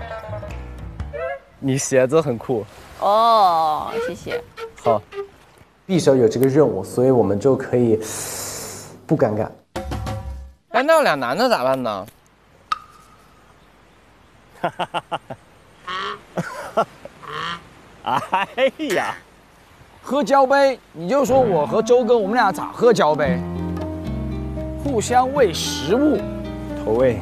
你鞋子很酷。 哦，谢谢。 好，匕首有这个任务，所以我们就可以不尴尬。 哎，那有俩男的咋办呢？ 哈哈哈哈哈！哎呀， 喝交杯，你就说我和周哥，我们俩咋喝交杯？互相喂食物， 投喂，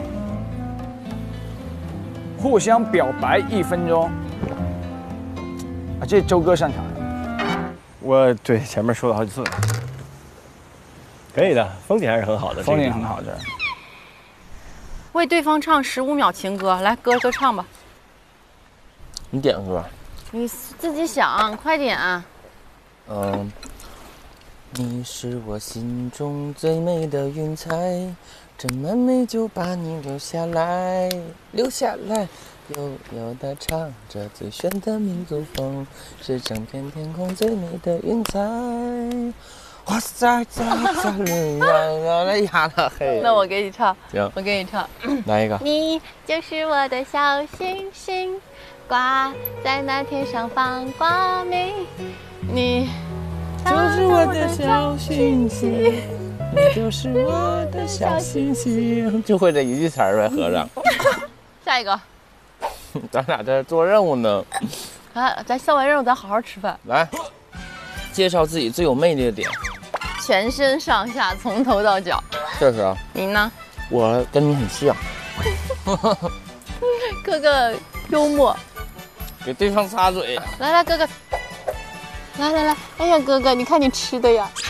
互相表白一分钟。啊，这周哥擅长。 我对前面说了好几次，可以的，风景还是很好的， 风景很好这。 为对方唱十五秒情歌，来，歌歌唱吧。 你点歌。 你自己想，快点。 嗯，你是我心中最美的云彩，这么美就把你留下来，留下来。悠悠地唱着最炫的民族风，是整片天空最美的云彩。哇塞，咋咋了？那哑了嘿。 那我给你唱。 行， 我给你唱。 来一个。 你就是我的小星星，挂在那天上放光明。你就是我的小星星，你就是我的小星星。就会这一句词儿呗，和尚。 下一个。 咱俩在做任务呢。 啊，咱做完任务，咱好好吃饭。 来，介绍自己最有魅力的点。 全身上下，从头到脚。 这是啊。 你呢？ 我跟你很像。 哥哥幽默。 给对方擦嘴。 来来，哥哥。来来来，哎呀，哥哥，你看你吃的呀。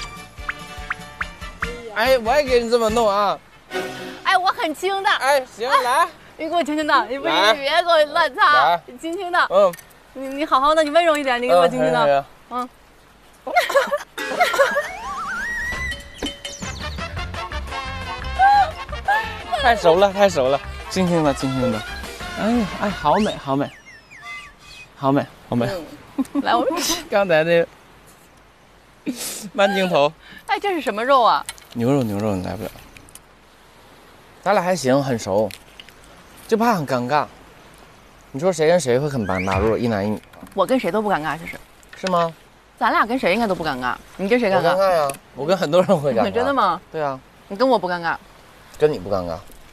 哎，我也给你这么弄啊。 哎，我很轻的。 哎，行，来。 你给我轻轻的，你不，你别给我乱擦，你轻轻的。 嗯， 你你好好的，你温柔一点，你给我轻轻的。嗯。 太熟了，太熟了，轻轻的，轻轻的。哎呀，哎，好美，好美，好美，好美。 来，我们吃。 刚才那慢镜头。 哎，这是什么肉啊？ 牛肉，牛肉，你来不了。咱俩还行，很熟。就怕很尴尬，你说谁跟谁会很尴尬？如果一男一女， 我跟谁都不尴尬，其实是吗？ 咱俩跟谁应该都不尴尬。你跟谁尴尬？ 我尴尬呀，我跟很多人会尴尬。 真的吗？ 对啊。 你跟我不尴尬， 跟你不尴尬，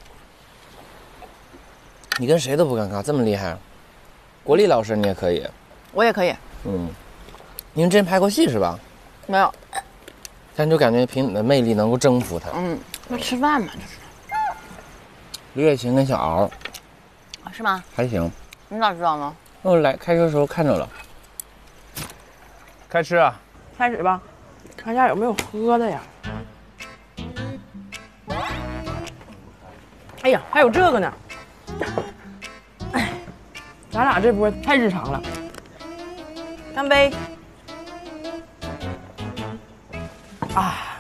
你跟谁都不尴尬，这么厉害。国立老师你也可以， 我也可以。 嗯，你们之前拍过戏是吧？ 没有。 但就感觉凭你的魅力能够征服他。 嗯，那吃饭嘛，就是。 李雪琴跟小敖。 是吗？ 还行。 你咋知道呢？ 我来开车的时候看着了。 开吃啊！ 开始吧，看一下有没有喝的呀。哎呀，还有这个呢！哎，咱俩这波太日常了。干杯！啊，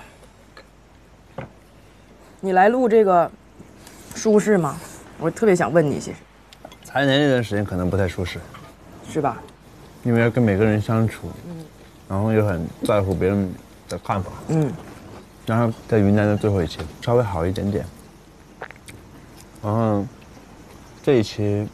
你来录这个舒适吗？我特别想问你，其实。 才年那段时间可能不太舒适， 是吧？ 因为要跟每个人相处，嗯，然后又很在乎别人的看法，嗯，然后在云南的最后一期稍微好一点点，然后这一期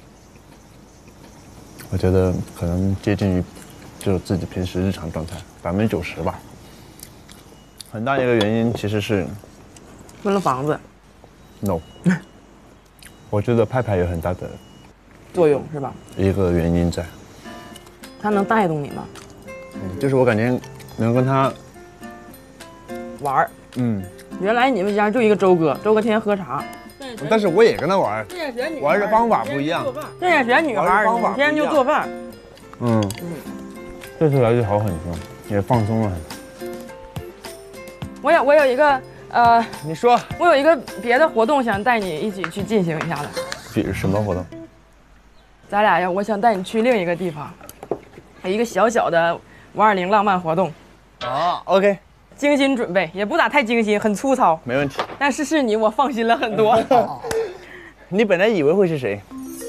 我觉得可能接近于就自己平时日常状态百分之九十吧。很大一个原因其实是分了房子 ，no， 我觉得拍拍有很大的作用是吧？ 一个原因在， 他能带动你吗？ 嗯，就是我感觉能跟他玩儿。 嗯， 原来你们家就一个周哥，周哥天天喝茶， 但是我也跟他玩， 玩玩的方法不一样。 这也选女孩，你天天就做饭。 嗯嗯，这次来就好很多，也放松了很。 我有我有一个呃， 你说， 我有一个别的活动想带你一起去进行一下的。 比如什么活动？ 咱俩呀，我想带你去另一个地方，一个小小的五二零浪漫活动。 啊 ，OK。 精心准备，也不咋太精心，很粗糙。 没问题。 但是是你，我放心了很多。 你本来以为会是谁？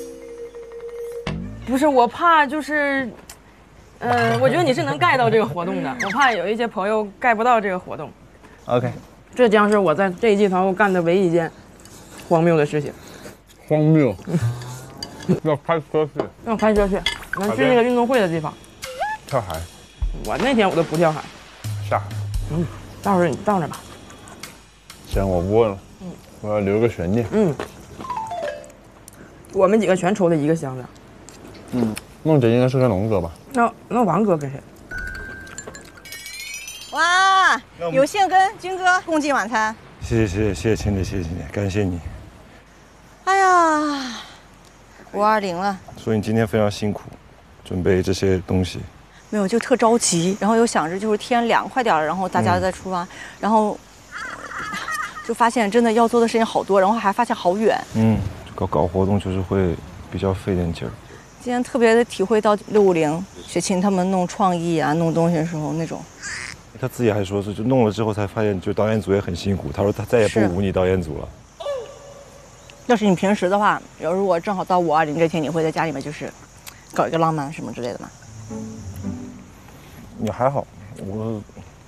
不是，我怕就是，嗯、呃，我觉得你是能盖到这个活动的，我怕有一些朋友盖不到这个活动。 OK。 这将是我在这一季团干的唯一一件荒谬的事情。 荒谬。要开车去。 要开车去，咱去那个运动会的地方。 跳海。 我那天我都不跳海。 下海。 嗯，到时候你到那吧。 行，我不问了。嗯，我要留个悬念。 嗯，我们几个全抽的一个箱子。 嗯，梦姐应该是跟龙哥吧？ 那那王哥跟谁？ 哇，有幸跟军哥共进晚餐。 谢谢谢谢谢谢亲姐，谢谢亲姐，感谢你。 哎呀，五二零了。 所以你今天非常辛苦，准备这些东西。 没有，就特着急，然后又想着就是天凉快点了，然后大家再出发，嗯、然后就发现真的要做的事情好多，然后还发现好远。 嗯，搞搞活动就是会比较费点劲儿。 今天特别的体会到六五零雪琴他们弄创意啊、弄东西的时候那种。 他自己还说是，就弄了之后才发现，就导演组也很辛苦。他说他再也不忤逆导演组了。 要是你平时的话，如果正好到五二零这天，你会在家里面就是搞一个浪漫什么之类的吗？ 也还好，我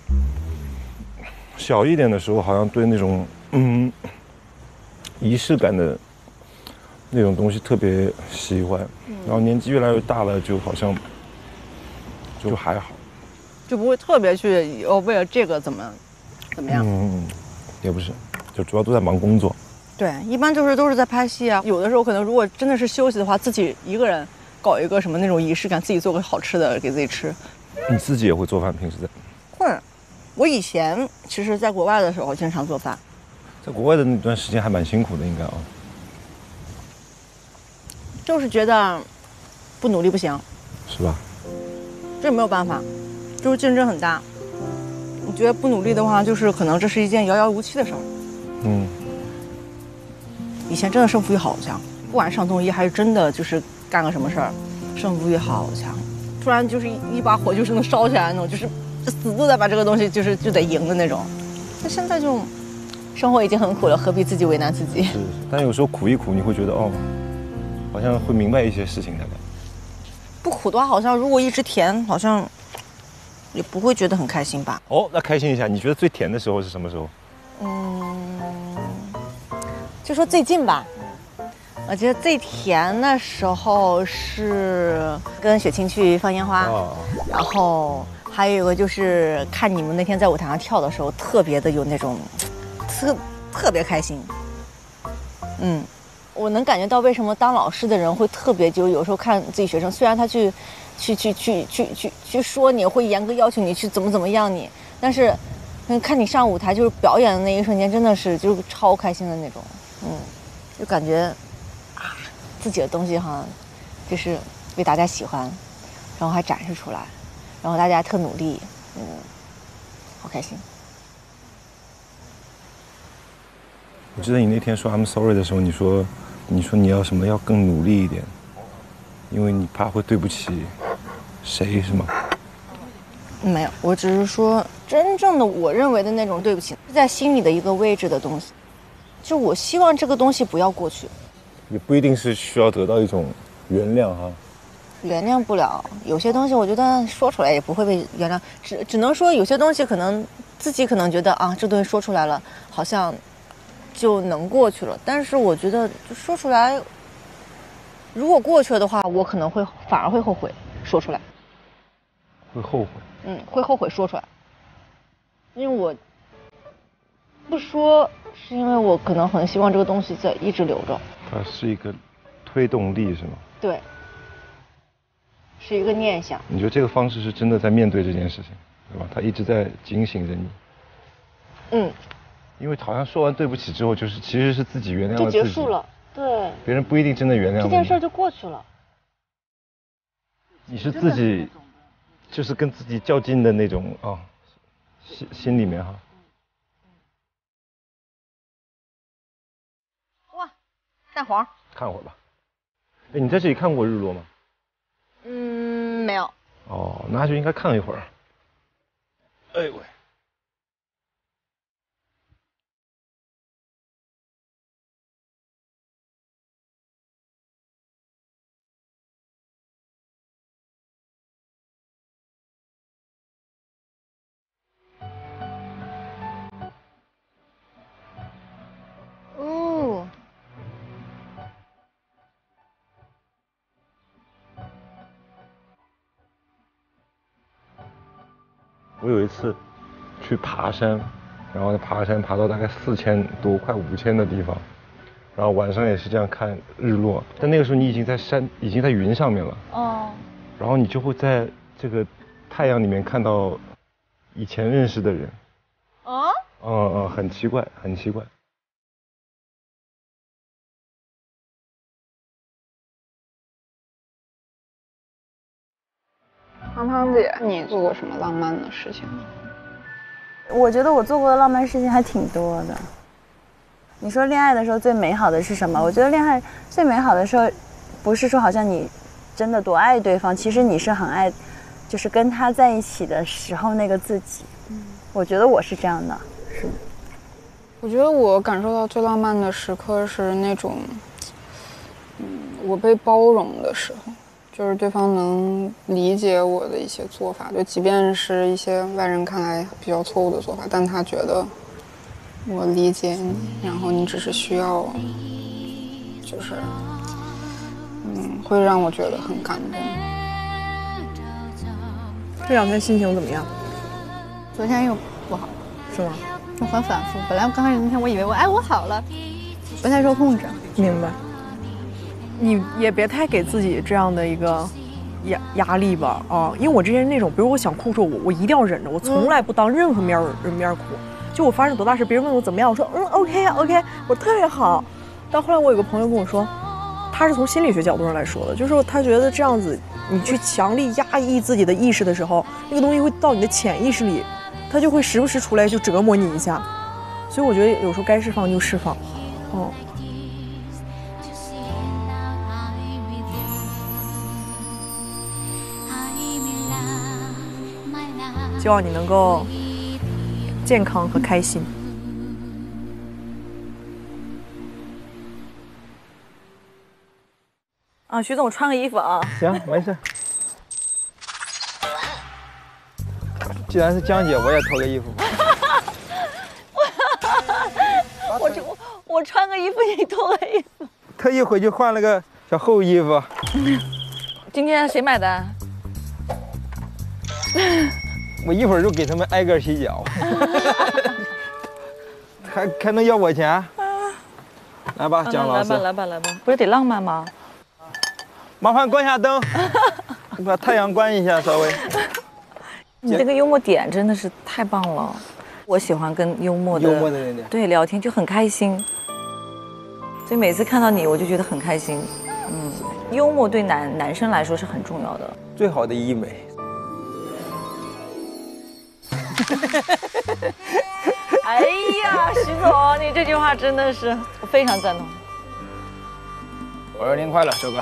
小一点的时候好像对那种嗯仪式感的那种东西特别喜欢，然后年纪越来越大了，就好像就还好， 就不会特别去哦为了这个怎么怎么样。 嗯，也不是，就主要都在忙工作。 对，一般就是都是在拍戏啊。有的时候可能如果真的是休息的话，自己一个人搞一个什么那种仪式感，自己做个好吃的给自己吃。 你自己也会做饭？平时在？ 会。我以前其实在国外的时候经常做饭。 在国外的那段时间还蛮辛苦的，应该啊。 就是觉得不努力不行， 是吧？ 这没有办法，就是竞争很大。我觉得不努力的话，就是可能这是一件遥遥无期的事儿。 嗯。 以前真的胜负欲好强，不管上综艺还是真的就是干个什么事儿，胜负欲好强。突然就是一把火就是能烧起来那种，就是死都得把这个东西就是就得赢的那种。那现在就生活已经很苦了，何必自己为难自己？ 是，但有时候苦一苦，你会觉得哦，好像会明白一些事情，大概。 不苦的话，好像如果一直甜，好像也不会觉得很开心吧？ 哦，那开心一下，你觉得最甜的时候是什么时候？ 嗯，就说最近吧。我觉得最甜的时候是跟雪琴去放烟花，哦、然后还有一个就是看你们那天在舞台上跳的时候，特别的有那种特特别开心。嗯，我能感觉到为什么当老师的人会特别，就有时候看自己学生，虽然他去去去去去去去说你，会严格要求你去怎么怎么样你，但是看你上舞台就是表演的那一瞬间，真的是就是超开心的那种。嗯，就感觉。自己的东西哈，就是被大家喜欢，然后还展示出来，然后大家特努力，嗯，好开心。 我记得你那天说 I'm sorry 的时候，你说，你说你要什么要更努力一点，因为你怕会对不起谁，是吗？ 没有，我只是说真正的我认为的那种对不起，是在心里的一个位置的东西，就我希望这个东西不要过去。 也不一定是需要得到一种原谅哈， 原谅不了有些东西，我觉得说出来也不会被原谅，只只能说有些东西可能自己可能觉得啊，这东西说出来了，好像就能过去了。但是我觉得就说出来，如果过去了的话，我可能会反而会后悔说出来， 会后悔， 嗯，会后悔说出来，因为我不说，是因为我可能很希望这个东西在一直留着。 它是一个推动力，是吗？ 对，是一个念想。 你觉得这个方式是真的在面对这件事情，对吧？它一直在警醒着你。 嗯。 因为好像说完对不起之后，就是其实是自己原谅了自己， 就结束了。对。 别人不一定真的原谅你。 这件事就过去了。 你是自己，就是跟自己较劲的那种啊、哦，心心里面哈。 蛋黄， 看会儿吧。哎，你在这里看过日落吗？ 嗯，没有。 哦，那就应该看一会儿。哎喂。 哦。 我有一次去爬山，然后爬山爬到大概四千多、快五千的地方，然后晚上也是这样看日落。但那个时候你已经在山，已经在云上面了。哦。然后你就会在这个太阳里面看到以前认识的人。哦。嗯嗯，很奇怪，很奇怪。 汤汤姐，你做过什么浪漫的事情吗？ 我觉得我做过的浪漫事情还挺多的。 你说恋爱的时候最美好的是什么？我觉得恋爱最美好的时候，不是说好像你真的多爱对方，其实你是很爱，就是跟他在一起的时候那个自己。嗯，我觉得我是这样的。是。 我觉得我感受到最浪漫的时刻是那种，嗯，我被包容的时候，就是对方能理解我的一些做法，就即便是一些外人看来比较错误的做法，但他觉得我理解你，然后你只是需要，就是，嗯，会让我觉得很感动。 这两天心情怎么样？ 昨天又不好， 是吗？ 就很反复。本来刚开始那天我以为我哎我好了，不太受控制。 明白。你也别太给自己这样的一个压压力吧啊！因为我之前那种，比如我想哭的时候，我我一定要忍着，我从来不当任何面人面哭。就我发生多大事，别人问我怎么样，我说嗯 OK 啊 OK， 我特别好。但后来我有个朋友跟我说，他是从心理学角度上来说的，就是说他觉得这样子，你去强力压抑自己的意识的时候，那个东西会到你的潜意识里，它就会时不时出来就折磨你一下。所以我觉得有时候该释放就释放，嗯。希望你能够健康和开心。 啊，徐总穿个衣服啊。 行，没事。既然是江姐，我也脱个衣服。 我我我穿个衣服，你脱个衣服。 特意回去换了个小厚衣服。 今天谁买单？ 我一会儿就给他们挨个洗脚，还还能要我钱？来吧，姜老师， 来吧，来吧，来吧，不是得浪漫吗？ 麻烦关下灯，把太阳关一下，稍微。 你这个幽默点真的是太棒了，我喜欢跟幽默的幽默的人对聊天就很开心，所以每次看到你我就觉得很开心。嗯，幽默对男男生来说是很重要的， 最好的医美。 哎呀，徐总，你这句话真的是我非常赞同。 五二零快乐，周哥。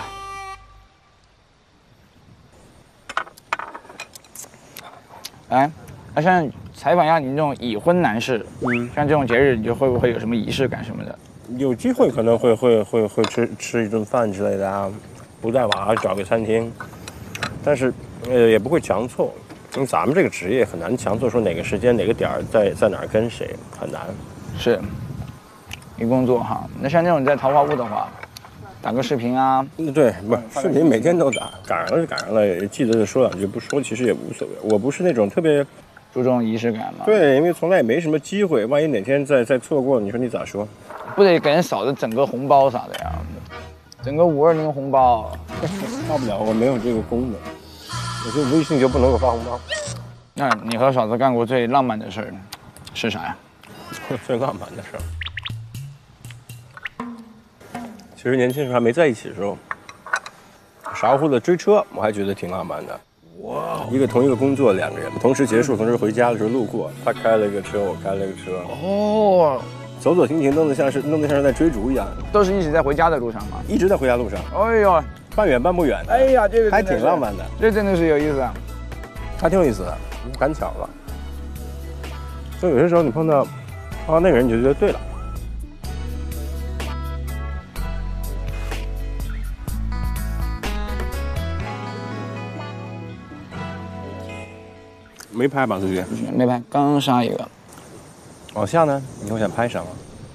来，那像采访一下你这种已婚男士，嗯，像这种节日，你就会不会有什么仪式感什么的？ 有机会可能会会会会吃吃一顿饭之类的啊，不在娃找个餐厅，但是呃也不会强凑。因为咱们这个职业很难强迫说哪个时间哪个点儿在在哪儿跟谁，很难。 是，一工作哈。那像那种在桃花坞的话，打个视频啊？ 对，不是视频每天都打，赶上了就赶上了，记得就说两句，不说其实也无所谓。我不是那种特别注重仪式感嘛。 对，因为从来也没什么机会，万一哪天再再错过，你说你咋说？ 不得给人扫的整个红包啥的呀？整个五二零红包， 到不了，我没有这个功能。我觉得微信就不能够发红包。 那你和嫂子干过最浪漫的事儿是啥呀？ 最浪漫的事儿，其实年轻时候还没在一起的时候，傻乎乎的追车，我还觉得挺浪漫的。哇！一个同一个工作，两个人同时结束，同时回家的时候路过，他开了一个车，我开了一个车。 哦。 走走停停，弄得像是弄得像是在追逐一样。 都是一直在回家的路上吗？ 一直在回家路上。 哎呦！ 半远半不远的， 哎呀，这个还挺浪漫的， 这真的是有意思啊， 还挺有意思的，赶巧了。所以有些时候你碰到碰到那个人，你就觉得对了。没拍吧，最近没拍，刚刚杀一个。 往下呢？以后想拍什么？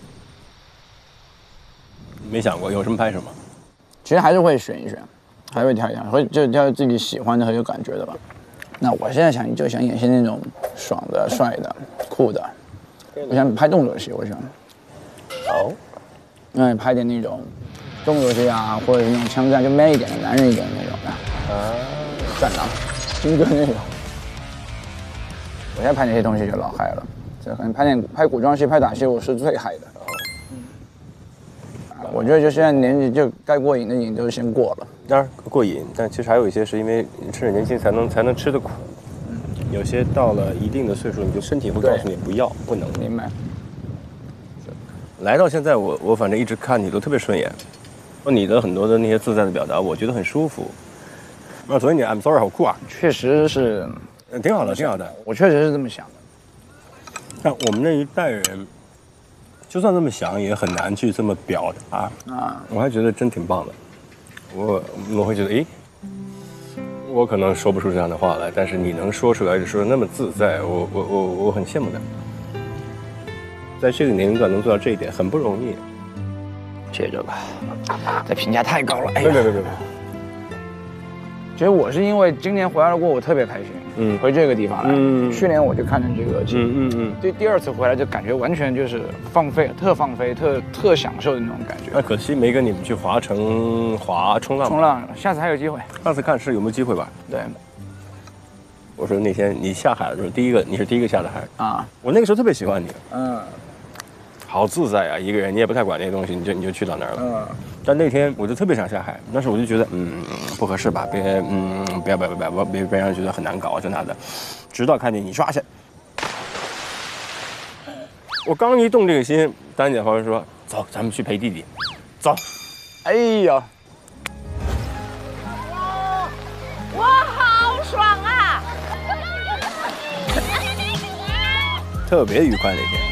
没想过，有什么拍什么。 其实还是会选一选，还会挑一挑，会就挑自己喜欢的和有感觉的吧。那我现在想就想演些那种爽的、帅的、酷的，我想拍动作戏，我想。 好。 嗯，拍点那种动作戏啊，或者是那种枪战，就 man 一点的、男人一点的那种的。啊。战狼、军哥那种。我现在拍那些东西就老嗨了，这可能拍点拍古装戏、拍打戏，我是最嗨的。我觉得就现在年纪就该过瘾的瘾就先过了， 当然过瘾，但其实还有一些是因为趁着年轻才能才能吃的苦，有些到了一定的岁数，你就身体会告诉你不要不能。 明白。 来到现在我，我我反正一直看你都特别顺眼，你的很多的那些自在的表达，我觉得很舒服。啊，所以你 I'm sorry 好酷啊！ 确实是， 挺好的，挺好的。 我确实是这么想的。 像我们那一代人，就算这么想，也很难去这么表达啊。我还觉得真挺棒的。我我会觉得，诶，我可能说不出这样的话来，但是你能说出来，说得那么自在，我我我我很羡慕的。在这个年龄段能做到这一点，很不容易。 接着吧，这评价太高了。哎呀，别别别别！ 其实我是因为今年回来了过，我特别开心。嗯，回这个地方来。嗯，去年我就看着这个，嗯嗯嗯，对，第二次回来就感觉完全就是放飞，特放飞，特特享受的那种感觉。 那可惜没跟你们去华城滑冲浪。 冲浪，下次还有机会。 上次看是有没有机会吧？ 对。 我说那天你下海的时候，第一个你是第一个下的海啊。我那个时候特别喜欢你。嗯。好自在啊，一个人你也不太管那些东西，你就你就去到那儿了。嗯。但那天我就特别想下海，但是我就觉得嗯不合适吧，别嗯不要不要不要别别别让人觉得很难搞这那的。直到看见你刷下，我刚一动这个心，丹姐好像说走，咱们去陪弟弟，走。 哎呀， 我好爽啊！ 特别愉快那天。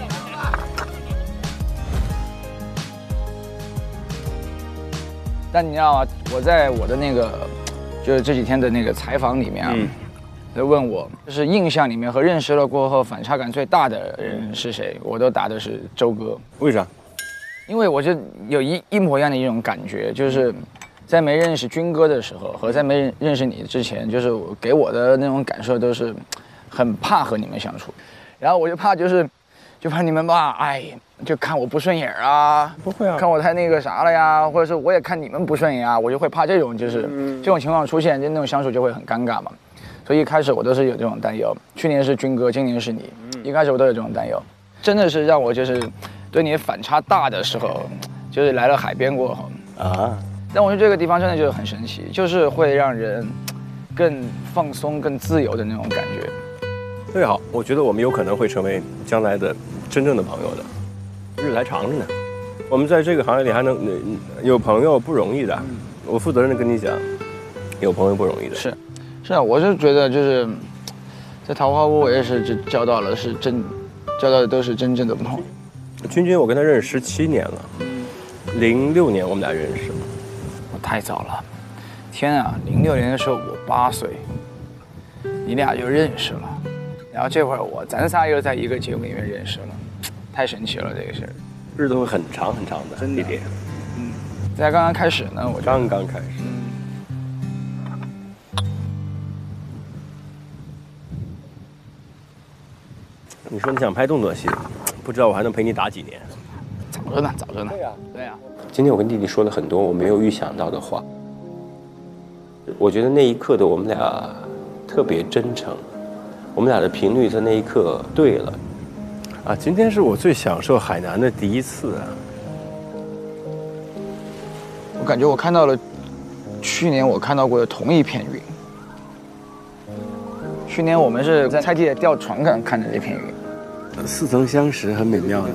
但你知道吗？我在我的那个，就是这几天的那个采访里面啊，在问我，就是印象里面和认识了过后反差感最大的人是谁？我都答的是周哥。 为啥？ 因为我就有一一模一样的一种感觉，就是在没认识军哥的时候和在没认识你之前，就是给我的那种感受都是很怕和你们相处，然后我就怕就是就怕你们吧，哎。就看我不顺眼啊， 不会啊， 看我太那个啥了呀，或者是我也看你们不顺眼啊，我就会怕这种就是、嗯、这种情况出现，就那种相处就会很尴尬嘛。所以一开始我都是有这种担忧。去年是军哥，今年是你，嗯、一开始我都有这种担忧，真的是让我就是对你反差大的时候，就是来了海边过后啊。但我觉得这个地方真的就是很神奇，就是会让人更放松、更自由的那种感觉。 对，好，我觉得我们有可能会成为将来的真正的朋友的。日子还长着呢，我们在这个行业里还能有朋友不容易的。我负责任的跟你讲，有朋友不容易的。 是，是啊，我是觉得就是在桃花坞，我也是交到了是真，交到的都是真正的朋友。 君君，我跟他认识十七年了，零六年我们俩认识。 我太早了，天啊！零六年的时候我八岁，你俩就认识了，然后这会儿我咱仨又在一个节目里面认识了。太神奇了，这个事儿， 日子会很长很长的， 真的。嗯，在刚刚开始呢，我刚刚开始。你说你想拍动作戏，不知道我还能陪你打几年？ 早着呢，早着呢。 对呀， 对呀。 今天我跟弟弟说了很多我没有预想到的话，我觉得那一刻的我们俩特别真诚，我们俩的频率在那一刻对了。啊，今天是我最享受海南的第一次啊！ 我感觉我看到了去年我看到过的同一片云。去年我们是在菜地的吊床上看着这片云， 似曾相识，很美妙的。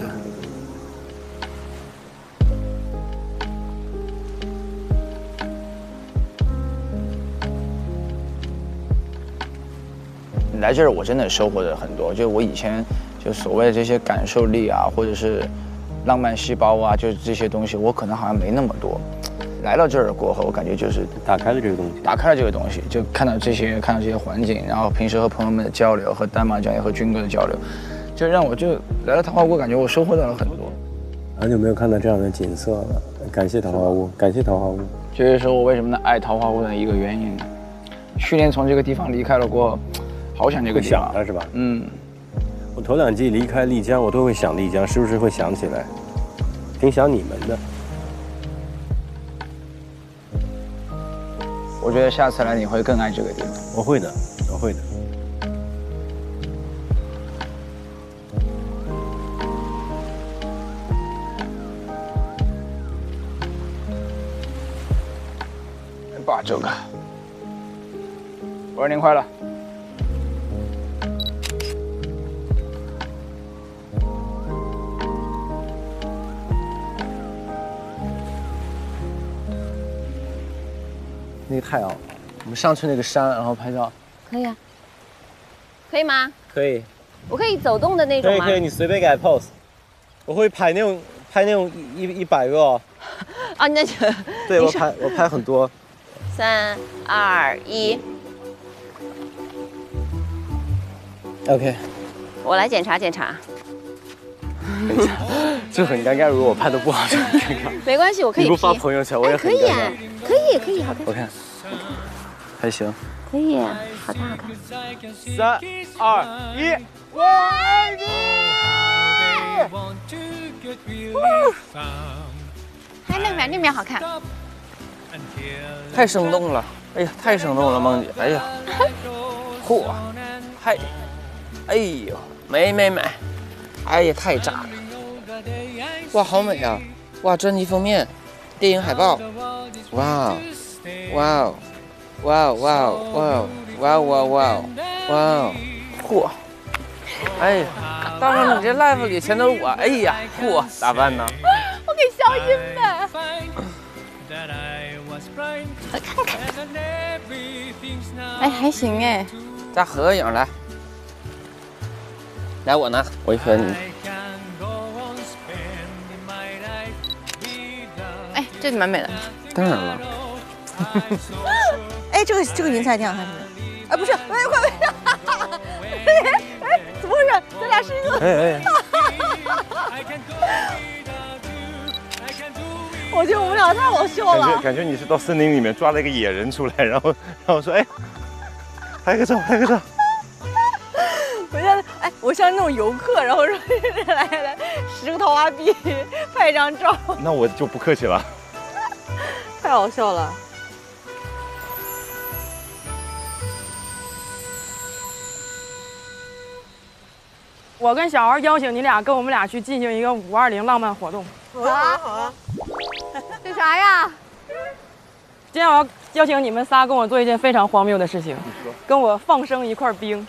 来这儿我真的收获了很多，就我以前。就所谓的这些感受力啊，或者是浪漫细胞啊，就是这些东西，我可能好像没那么多。来到这儿过后，我感觉就是打开了这个东西， 打开了这个东西，就看到这些，看到这些环境，然后平时和朋友们的交流，和丹麻酱也和军哥的交流，就让我就来了桃花坞，感觉我收获到了很多。 很久没有看到这样的景色了，感谢桃花坞，感谢桃花坞。 这就是我为什么能爱桃花坞的一个原因。去年从这个地方离开了过后，好想这个地方， 想了是吧？ 嗯。 我头两季离开丽江，我都会想丽江，时不时会想起来，挺想你们的。 我觉得下次来你会更爱这个地方。 我会的，我会的。 爸，周哥，我说您快乐。 那个太阳，我们上去那个山，然后拍照。 可以啊，可以吗？ 可以。 我可以走动的那种吗？ 可以可以，你随便改 pose。我会拍那种拍那种一一一百个哦。 啊，那就对我拍我拍很多。 三二一 ，OK。 我来检查检查。 这很尴尬，如果我拍的不好就很尴尬。 没关系，我可以。 你不发朋友圈，我也很尴尬。 哎、可以、啊，可以，可以，好看。 我看，还行。 可以、啊，好看，好看。 三二一，我爱你！ 哎，那边那边好看。 太生动了，哎呀，太生动了，梦姐，哎呀，嚯，嗨，哎呦，美美美，哎呀，太炸了，哇，好美啊，哇，专辑封面，电影海报，哇，哇，哇哇哇哇哇哇哇，嚯，哎呀，到时候你这 live 里全都是我，哎呀，嚯，咋办呢？ 我给消音呗。我看看，哎，还行哎。 咱合个影来，来我呢，我一合你。 哎，这蛮美的。 当然了。 哎，这个这个云彩挺好看的。哎，不是，哎，快快！哎哎，怎么回事？咱俩是一个。 哎哎。 我觉得我们俩太好笑了。 感觉感觉你是到森林里面抓了一个野人出来，然后然后说哎，拍个照，拍个照。 我现在哎，我像那种游客，然后说来来来，十个桃花币拍一张照。 那我就不客气了。 太好笑了。 我跟小濠邀请你俩跟我们俩去进行一个五二零浪漫活动。 好啊好啊。 这啥呀？ 今天我要邀请你们仨跟我做一件非常荒谬的事情，跟我放生一块冰。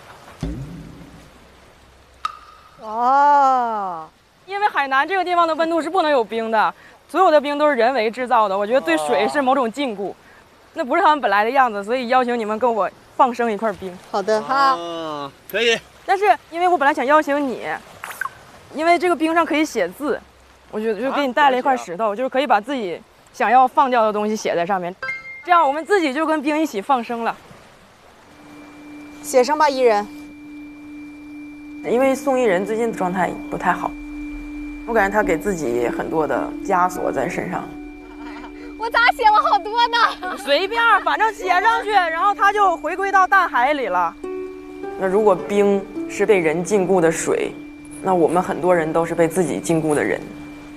哦。 因为海南这个地方的温度是不能有冰的，所有的冰都是人为制造的。我觉得对水是某种禁锢，那不是他们本来的样子，所以邀请你们跟我放生一块冰。 好的，好。 啊，可以。 但是因为我本来想邀请你，因为这个冰上可以写字。我就就给你带了一块石头，就是可以把自己想要放掉的东西写在上面，这样我们自己就跟冰一起放生了。 写上吧，伊人。 因为宋伊人最近状态不太好，我感觉他给自己很多的枷锁在身上。 我咋写了好多呢？ 随便，反正写上去，然后他就回归到大海里了。那如果冰是被人禁锢的水，那我们很多人都是被自己禁锢的人。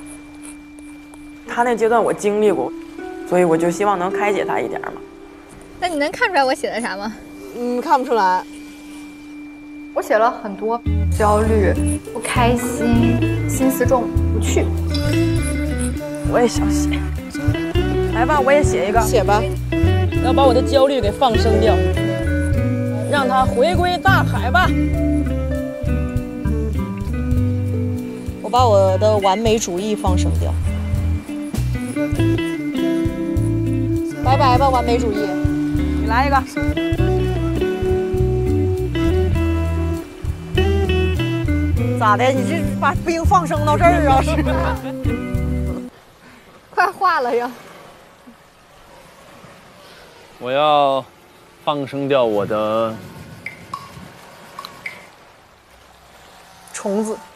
他那阶段我经历过，所以我就希望能开解他一点嘛。 那你能看出来我写的啥吗？ 嗯，看不出来。 我写了很多焦虑、不开心、心思重、不去。 我也想写，来吧，我也写一个。 写吧。 要把我的焦虑给放生掉，让它回归大海吧。 我把我的完美主义放生掉。拜拜吧，完美主义。 你来一个。 咋的？你这把冰放生到这儿啊？是？ 快化了呀！ 我要放生掉我的虫子。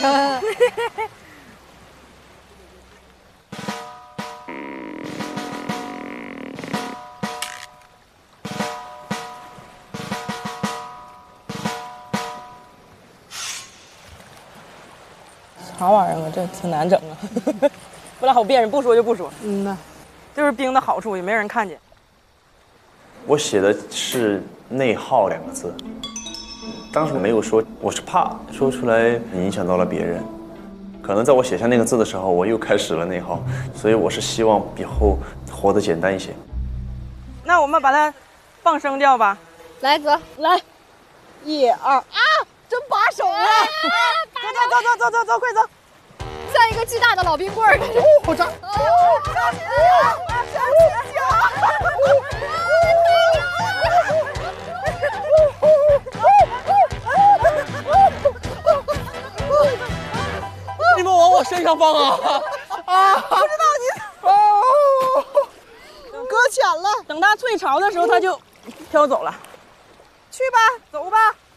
啥玩意儿啊？这挺难整啊，不大好辨认，不说就不说。嗯呐，就是冰的好处，也没人看见。 我写的是内耗两个字，当时没有说，我是怕说出来影响到了别人。可能在我写下那个字的时候，我又开始了内耗，所以我是希望以后活得简单一些。 那我们把它放生掉吧。 来，走， 来，一二啊！真把手啊！ 走走走走走走走，快走！ 像一个巨大的老冰棍儿。 好炸！ 啊！ 向方啊？啊！ 不知道你。哦。搁浅了。等它退潮的时候，它就飘走了。去吧，走吧。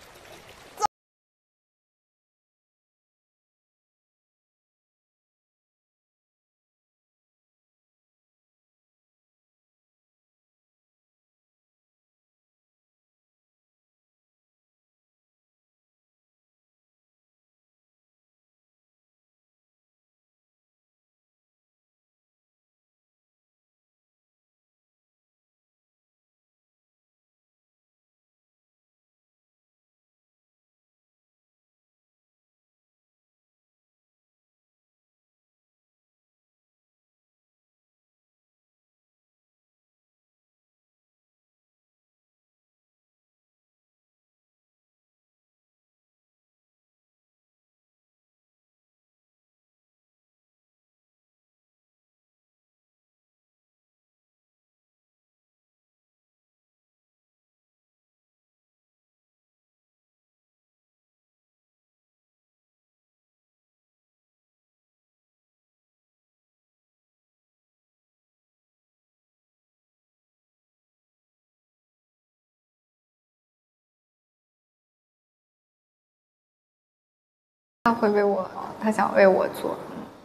他会为我，他想为我做。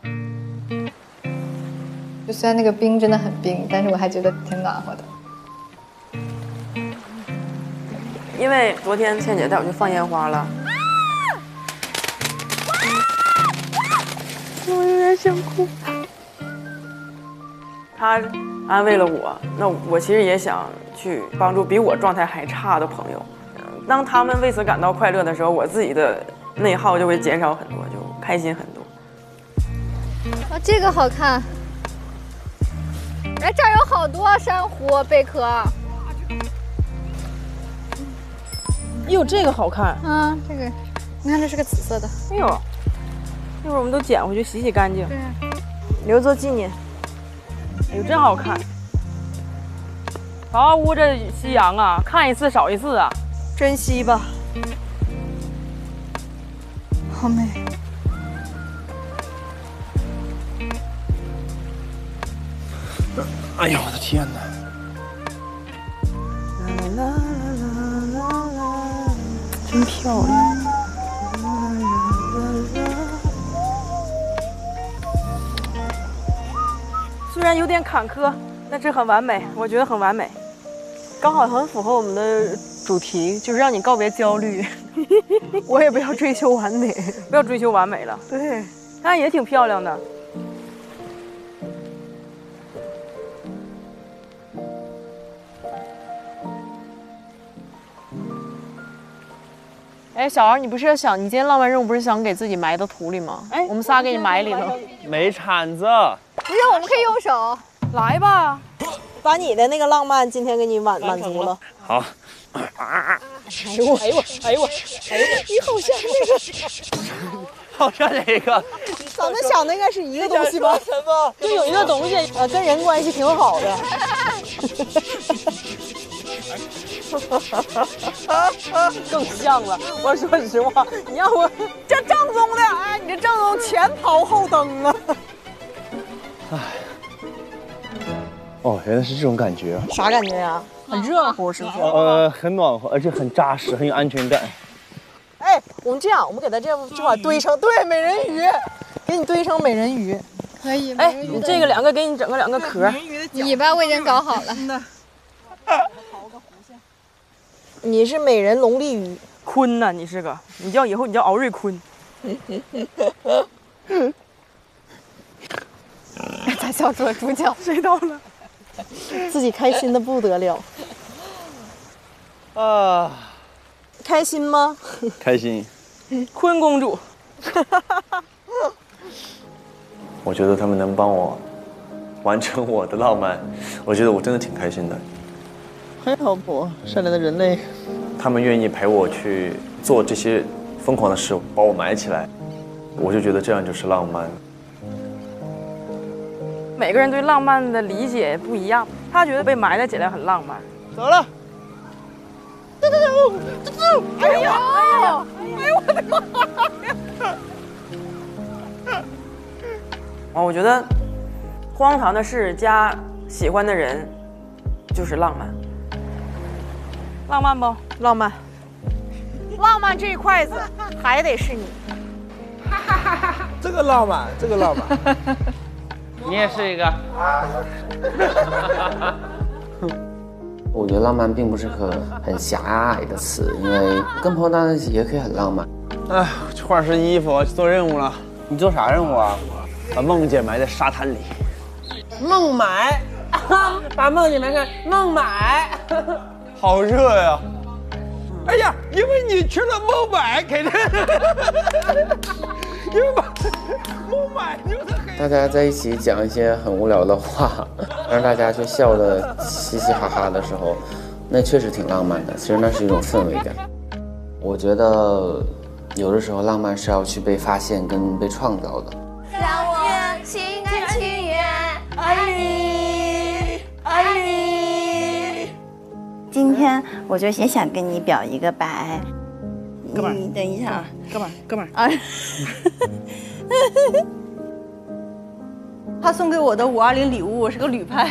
就虽然那个冰真的很冰，但是我还觉得挺暖和的。 因为昨天倩姐带我去放烟花了，我有点想哭。她安慰了我，那我其实也想去帮助比我状态还差的朋友。当他们为此感到快乐的时候，我自己的内耗就会减少很多，就开心很多。 啊，这个好看！哎，这儿有好多珊瑚贝壳。 哎呦，这个好看！ 啊，这个，你看这是个紫色的。 哎呦，一会儿我们都捡回去洗洗干净， 对， 留作纪念。哎呦，真好看！桃花坞这夕阳啊，看一次少一次啊，珍惜吧。 好美。 哎呦，我的天哪！ 啦啦啦啦啦，真漂亮。虽然有点坎坷，但是很完美，我觉得很完美，刚好很符合我们的主题，就是让你告别焦虑。我也不要追求完美，不要追求完美了。对，但也挺漂亮的。哎，小敖，你不是想你今天浪漫任务不是想给自己埋到土里吗？哎，我们仨给你埋里头。 没铲子。 不是，我们可以用手。 来吧，把你的那个浪漫今天给你满满足了。 好。 哎呦我，哎呦我，哎呦我，哎呦我，你好像那个， 好像哪个？ 咱们想的应该是一个东西吧？ 什么？ 就有一个东西，呃，跟人关系挺好的。更像了。我说实话，你让我这正宗的，哎，你这正宗前刨后蹬啊！ 哎，哦，原来是这种感觉啊！ 啥感觉呀？很热乎是不是？ 呃，很暖和，而且很扎实，很有安全感。 哎，我们这样，我们给它这这块堆成对美人鱼，给你堆成美人鱼。 可以。 哎，你这个两个给你整个两个壳。 尾巴我已经搞好了。 你是美人龙利鱼，鲲呐，你是个，你叫以后你叫敖瑞鲲。 咋笑出了猪叫？ 谁到了？自己开心的不得了。 啊， 开心吗？ 开心。 鲲公主。 我觉得他们能帮我完成我的浪漫，我觉得我真的挺开心的。 嘿，老婆，善良的人类。 他们愿意陪我去做这些疯狂的事，把我埋起来，我就觉得这样就是浪漫。 每个人对浪漫的理解不一样，他觉得被埋在起来很浪漫。 走了。 走走走走走！哎呀哎呀！哎呦我的妈呀！ 哦，我觉得荒唐的事加喜欢的人就是浪漫。浪漫不？浪漫。浪漫这一筷子还得是你。 这个浪漫，这个浪漫。 你也是一个。 我觉得浪漫并不是个很狭隘的词，因为跟朋友待在一起也可以很浪漫。 哎，去换身衣服，我去做任务了。 你做啥任务啊？ 把梦姐埋在沙滩里。 孟买，把梦姐埋在孟买， 好热呀！哎呀，因为你去了孟买，肯定，因为把孟买就是很。 大家在一起讲一些很无聊的话，让大家却笑得嘻嘻哈哈的时候，那确实挺浪漫的。其实那是一种氛围感。我觉得有的时候浪漫是要去被发现跟被创造的。 让我心甘情愿爱你，爱你。 今天我就也想跟你表一个白。 哥们儿， 你等一下啊， 哥们儿，哥们儿啊。他送给我的五二零礼物是个旅拍。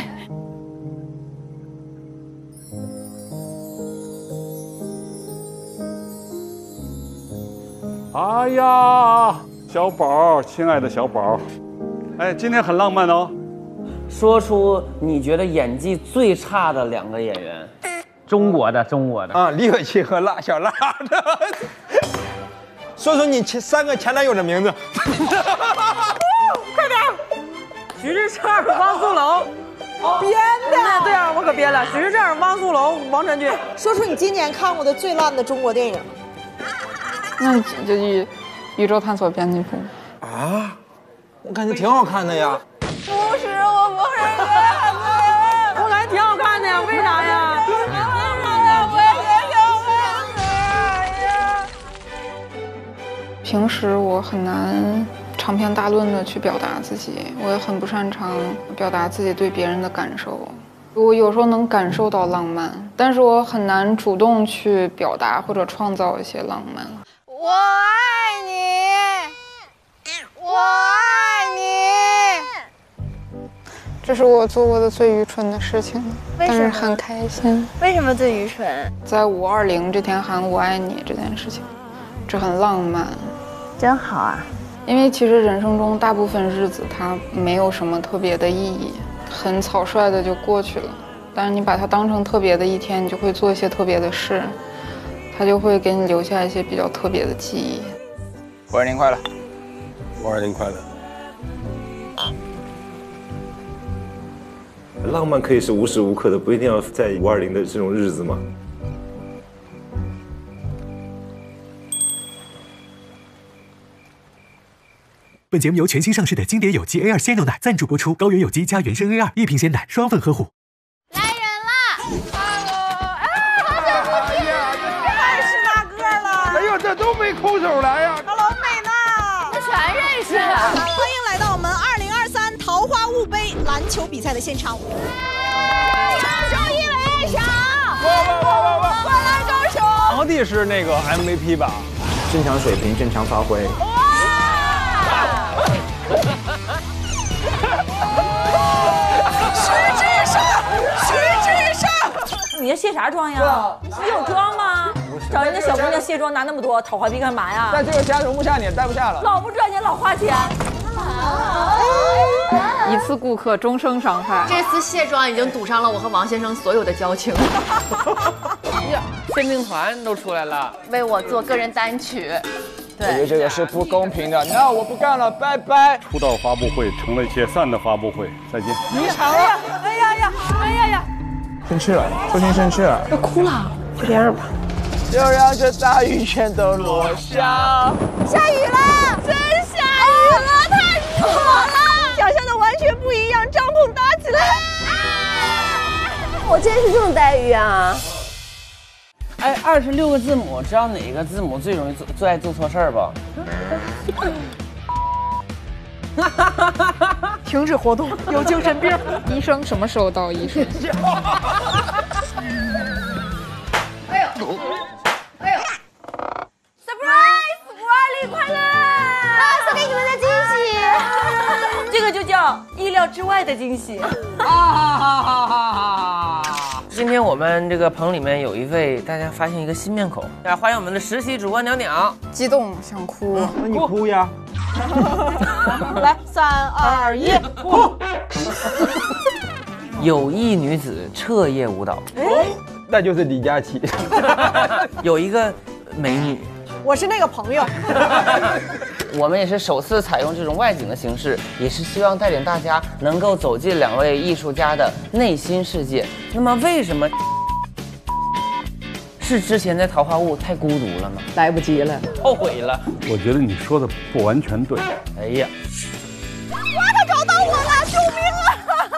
哎呀，小宝，亲爱的小宝，哎，今天很浪漫哦。 说出你觉得演技最差的两个演员，中国的，中国的啊，李可欣和辣小辣的。说出你前三个前男友的名字。 快点！徐志胜、汪苏泷。编的。对啊，我可编了。徐志胜、汪苏泷、王传君。 说出你今年看过的最烂的中国电影。 那就宇宇宙探索编辑部啊，我感觉挺好看的呀。 不是，我不是这样的。 我感觉挺好看的呀，为啥呀？ 为啥呀？我也挺好看的呀。 平时我很难长篇大论的去表达自己，我也很不擅长表达自己对别人的感受。我有时候能感受到浪漫，但是我很难主动去表达或者创造一些浪漫。 我爱你，我爱你。 这是我做过的最愚蠢的事情， 但是很开心。 为什么最愚蠢？ 在五二零这天喊我爱你这件事情，这很浪漫， 真好啊。 因为其实人生中大部分日子它没有什么特别的意义，很草率的就过去了。但是你把它当成特别的一天，你就会做一些特别的事，它就会给你留下一些比较特别的记忆。 五二零快乐！ 五二零快乐！ 浪漫可以是无时无刻的，不一定要在五二零的这种日子嘛。 本节目由全新上市的经典有机 A 二鲜牛奶赞助播出，高原有机加原生 A 二，一瓶鲜奶双份呵护。 来人啦！好久不见， 太是大个了。 哎呦，这都没空手来呀！ 老美呢？ 这全认识。 欢迎来到我们二零二三桃花坞杯篮球比赛的现场。 高手一为一场。 哇哇哇哇哇！ 灌篮高手。 皇帝是那个 M V P 吧？ 正常水平，正常发挥。 徐志胜，徐志胜， 你这卸啥妆呀？你有妆吗？找人家小姑娘卸妆拿那么多桃花币干嘛呀？ 但这个家容不下你，待不下了。 老不赚钱，老花钱。 一次顾客，终生伤害。 这次卸妆已经赌上了我和王先生所有的交情。 哎呀，限定团都出来了， 为我做个人单曲。 我觉得这个是不公平的，那我不干了，拜拜。 出道发布会成了解散的发布会，再见。 离场了！ 哎呀呀，哎呀呀！ 生气了，周星生气了， 要哭了，就这样吧。 就让这大雨全都落下。 下雨了，真下雨了，太热了， 想象的完全不一样，帐篷搭起来。 我今天是这种待遇啊！ 哎，二十六个字母，知道哪个字母最容易做最爱做错事儿不？ 停止活动，有精神病。 医生什么时候到？医生？ 哎呦，哎呦 ，surprise， 五二零快乐！啊，送给你们的惊喜。 这个就的惊喜。 啊哈哈哈哈哈！今天我们这个棚里面有一位，大家发现一个新面孔，大家欢迎我们的实习主播鸟鸟。 激动想哭， 那你哭呀！ 来，三二一，哭！ 有一女子彻夜舞蹈， 那就是李佳琦。 有一个美女。 我是那个朋友。 我们也是首次采用这种外景的形式，也是希望带领大家能够走进两位艺术家的内心世界。那么为什么是之前在桃花坞太孤独了吗？ 来不及了， 后悔了。 我觉得你说的不完全对。 哎呀， 哇，他找到我了，救命啊！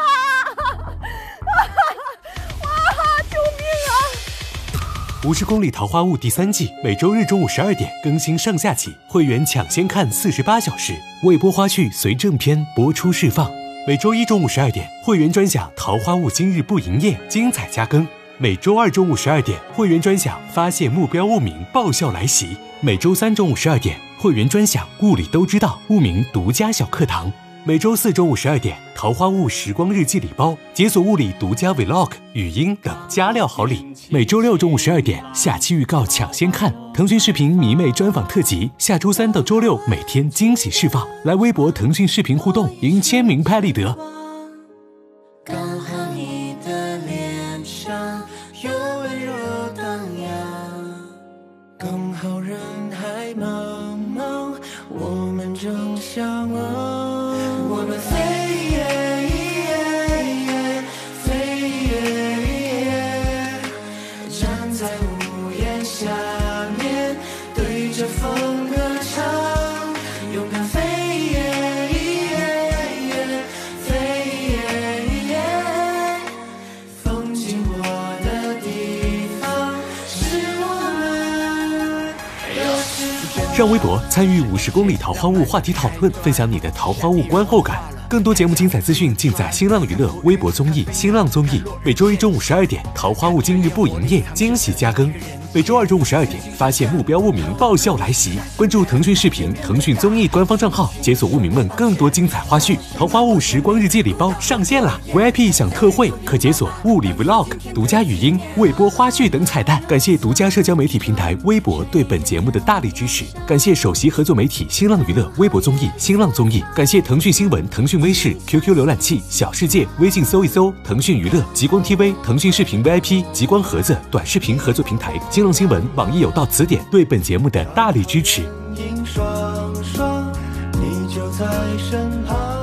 哇，救命啊！ 五十公里桃花坞第三季每周日中午十二点更新上下集，会员抢先看四十八小时，未播花絮随正片播出释放。每周一中午十二点，会员专享桃花坞今日不营业，精彩加更。每周二中午十二点，会员专享发现目标物名，爆笑来袭。每周三中午十二点，会员专享物理都知道物名独家小课堂。每周四中午十二点，桃花坞时光日记礼包，解锁物理独家 vlog、语音等加料好礼。每周六中午十二点，下期预告抢先看，腾讯视频迷妹专访特辑，下周三到周六每天惊喜释放。来微博腾讯视频互动，赢签名拍立得。 刚好你的脸上有温柔荡漾，刚好人海茫茫，我们正相望。我们飞耶耶飞耶，站在屋檐下面，对着风歌唱，勇敢飞耶耶飞耶，风经过的地方是我们。 上微博参与五十公里桃花坞话题讨论，分享你的桃花坞观后感。更多节目精彩资讯尽在新浪娱乐微博综艺、新浪综艺。每周一中午十二点，桃花坞今日不营业，惊喜加更。每周二中午十二点，发现目标物名，爆笑来袭。关注腾讯视频、腾讯综艺官方账号，解锁物名们更多精彩花絮。桃花坞时光日记礼包上线啦 ！V I P 享特惠，可解锁物理 vlog、独家语音、未播花絮等彩蛋。感谢独家社交媒体平台微博对本节目的大力支持。感谢首席合作媒体新浪娱乐微博综艺、新浪综艺。感谢腾讯新闻、腾讯微视、Q Q 浏览器、小世界、微信搜一搜、腾讯娱乐、极光 T V、腾讯视频 V I P、极光盒子短视频合作平台、新浪新闻、网易有道词典对本节目的大力支持。 双双，你就在身旁。